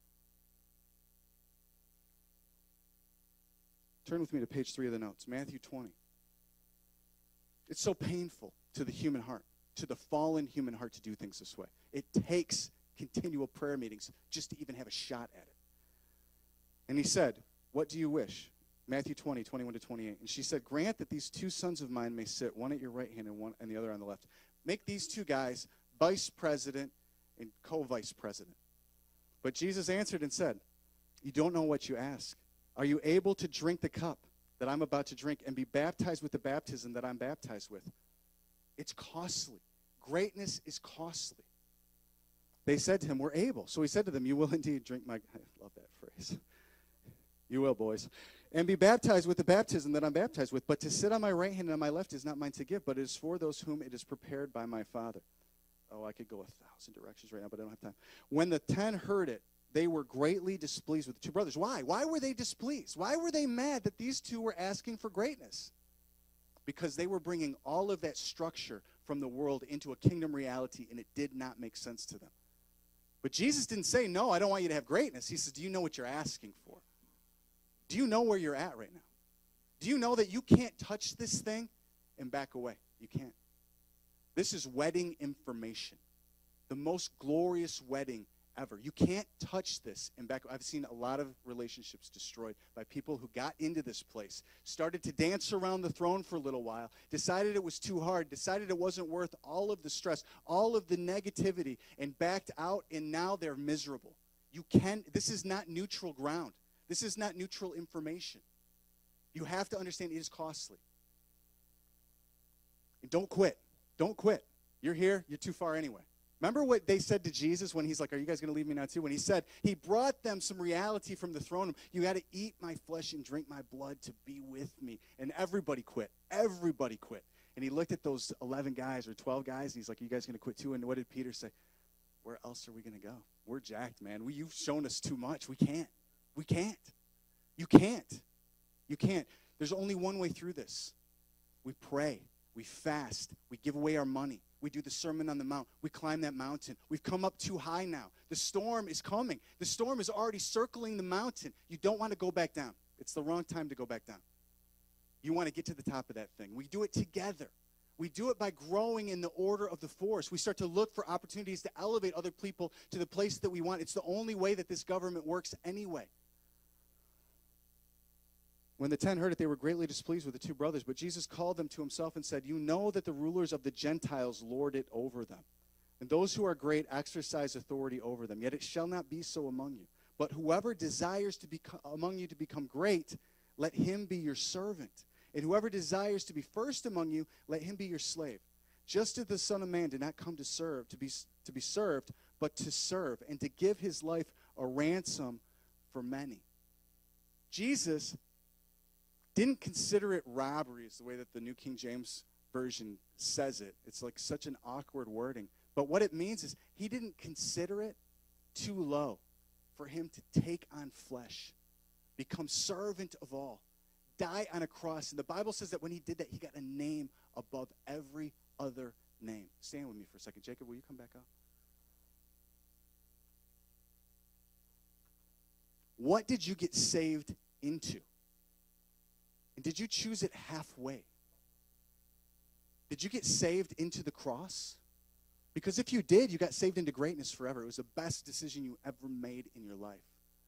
Turn with me to page three of the notes, Matthew twenty. It's so painful to the human heart, to the fallen human heart, to do things this way. It takes continual prayer meetings just to even have a shot at it. And he said, what do you wish? Matthew twenty, twenty-one to twenty-eight. And she said, grant that these two sons of mine may sit, one at your right hand and one and the other on the left. Make these two guys vice president and co-vice president. But Jesus answered and said, you don't know what you ask. Are you able to drink the cup that I'm about to drink and be baptized with the baptism that I'm baptized with? It's costly. Greatness is costly. They said to him, we're able. So he said to them, you will indeed drink my, I love that phrase. You will, boys. And be baptized with the baptism that I'm baptized with. But to sit on my right hand and on my left is not mine to give, but it is for those whom it is prepared by my Father. Oh, I could go a thousand directions right now, but I don't have time. When the ten heard it, they were greatly displeased with the two brothers. Why? Why were they displeased? Why were they mad that these two were asking for greatness? because they were bringing all of that structure from the world into a kingdom reality, and it did not make sense to them. But Jesus didn't say, no, I don't want you to have greatness. He says, do you know what you're asking for? Do you know where you're at right now? Do you know that you can't touch this thing and back away? You can't. This is wedding information. The most glorious wedding ever. You can't touch this and back. I've seen a lot of relationships destroyed by people who got into this place, started to dance around the throne for a little while, decided it was too hard, decided it wasn't worth all of the stress, all of the negativity, and backed out, and now they're miserable. You can, this is not neutral ground. This is not neutral information. You have to understand it is costly. And don't quit. Don't quit. You're here. You're too far anyway. Remember what they said to Jesus when he's like, are you guys going to leave me now too? When he said, he brought them some reality from the throne room. You got to eat my flesh and drink my blood to be with me. And everybody quit. Everybody quit. And he looked at those eleven guys or twelve guys, and he's like, are you guys going to quit too? And what did Peter say? Where else are we going to go? We're jacked, man. We, you've shown us too much. We can't. We can't. You can't. You can't. There's only one way through this. We pray. We fast. We give away our money. We do the Sermon on the Mount. We climb that mountain. We've come up too high now. The storm is coming. The storm is already circling the mountain. You don't want to go back down. It's the wrong time to go back down. You want to get to the top of that thing. We do it together. We do it by growing in the order of the force. We start to look for opportunities to elevate other people to the place that we want. It's the only way that this government works anyway. When the ten heard it, they were greatly displeased with the two brothers. But Jesus called them to himself and said, you know that the rulers of the Gentiles lord it over them, and those who are great exercise authority over them. Yet it shall not be so among you. But whoever desires to become among you to become great, let him be your servant. And whoever desires to be first among you, let him be your slave. Just as the Son of Man did not come to serve, to be, to be served, but to serve, and to give his life a ransom for many. Jesus didn't consider it robbery, is the way that the New King James Version says it. It's like such an awkward wording. But what it means is he didn't consider it too low for him to take on flesh, become servant of all, die on a cross. And the Bible says that when he did that, he got a name above every other name. Stand with me for a second. Jacob, will you come back up? What did you get saved into? And did you choose it halfway? Did you get saved into the cross? Because if you did, you got saved into greatness forever. It was the best decision you ever made in your life.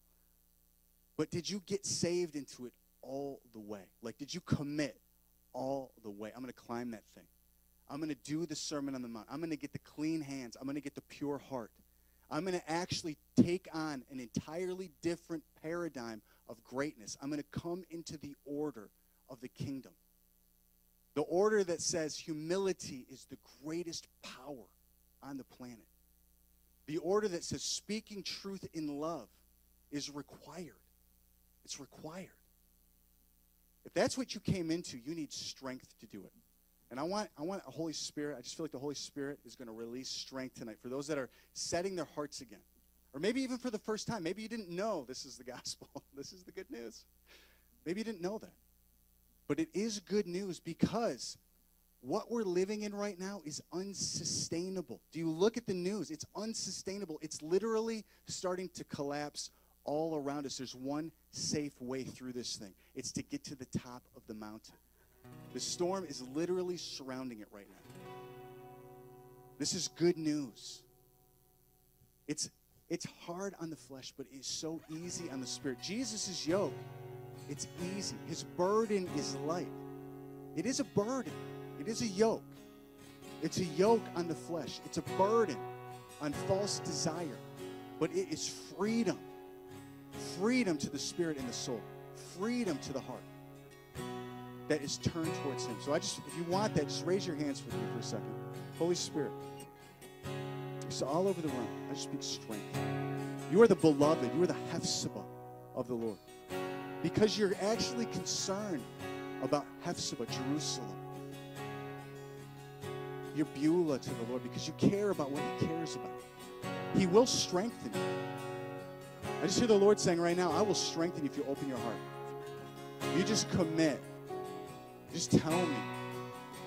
But did you get saved into it all the way? Like, did you commit all the way? I'm going to climb that thing. I'm going to do the Sermon on the Mount. I'm going to get the clean hands. I'm going to get the pure heart. I'm going to actually take on an entirely different paradigm of greatness. I'm going to come into the order of the kingdom. The order that says humility is the greatest power on the planet. The order that says speaking truth in love is required. It's required. If that's what you came into, you need strength to do it. And I want, I want a Holy Spirit. I just feel like the Holy Spirit is going to release strength tonight for those that are setting their hearts again. Or maybe even for the first time. Maybe you didn't know this is the gospel. This is the good news. Maybe you didn't know that. But it is good news because what we're living in right now is unsustainable. Do you look at the news? It's unsustainable. It's literally starting to collapse all around us. There's one safe way through this thing. It's to get to the top of the mountain. The storm is literally surrounding it right now. This is good news. It's, it's hard on the flesh, but it's so easy on the spirit. Jesus' yoke, it's easy. His burden is light. It is a burden. It is a yoke. It's a yoke on the flesh. It's a burden on false desire. But it is freedom. Freedom to the spirit and the soul. Freedom to the heart that is turned towards him. So I just, if you want that, just raise your hands with me for a second. Holy Spirit. So all over the room, I just speak strength. You are the beloved. You are the Hephzibah of the Lord. Because you're actually concerned about Hephzibah, Jerusalem. You're Beulah to the Lord because you care about what he cares about. He will strengthen you. I just hear the Lord saying right now, I will strengthen you if you open your heart. You just commit. Just tell me.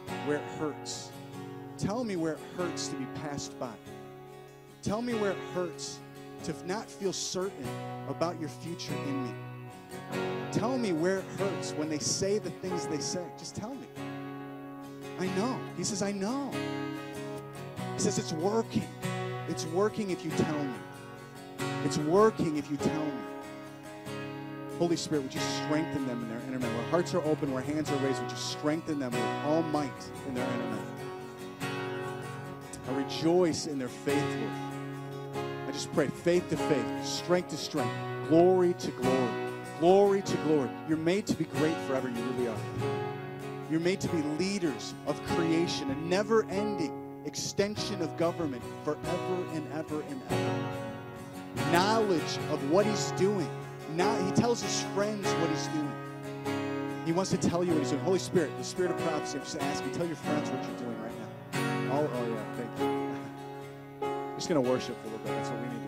where it hurts. Tell me where it hurts to be passed by. Tell me where it hurts to not feel certain about your future in me. Tell me where it hurts when they say the things they say. Just tell me. I know. He says, I know. He says, it's working. It's working if you tell me. It's working if you tell me. Holy Spirit, would you strengthen them in their inner man? Where hearts are open, where hands are raised, would you strengthen them with all might in their inner man? I rejoice in their faith, Lord. I just pray faith to faith, strength to strength, glory to glory, glory to glory. You're made to be great forever. You really are. You're made to be leaders of creation, a never-ending extension of government forever and ever and ever. Knowledge of what he's doing. Now he tells his friends what he's doing. He wants to tell you what he's doing. Holy Spirit, the spirit of prophecy, I'm just asking, tell your friends what you're doing right now. Oh, oh yeah, thank you. I'm just going to worship for a little bit. That's what we need.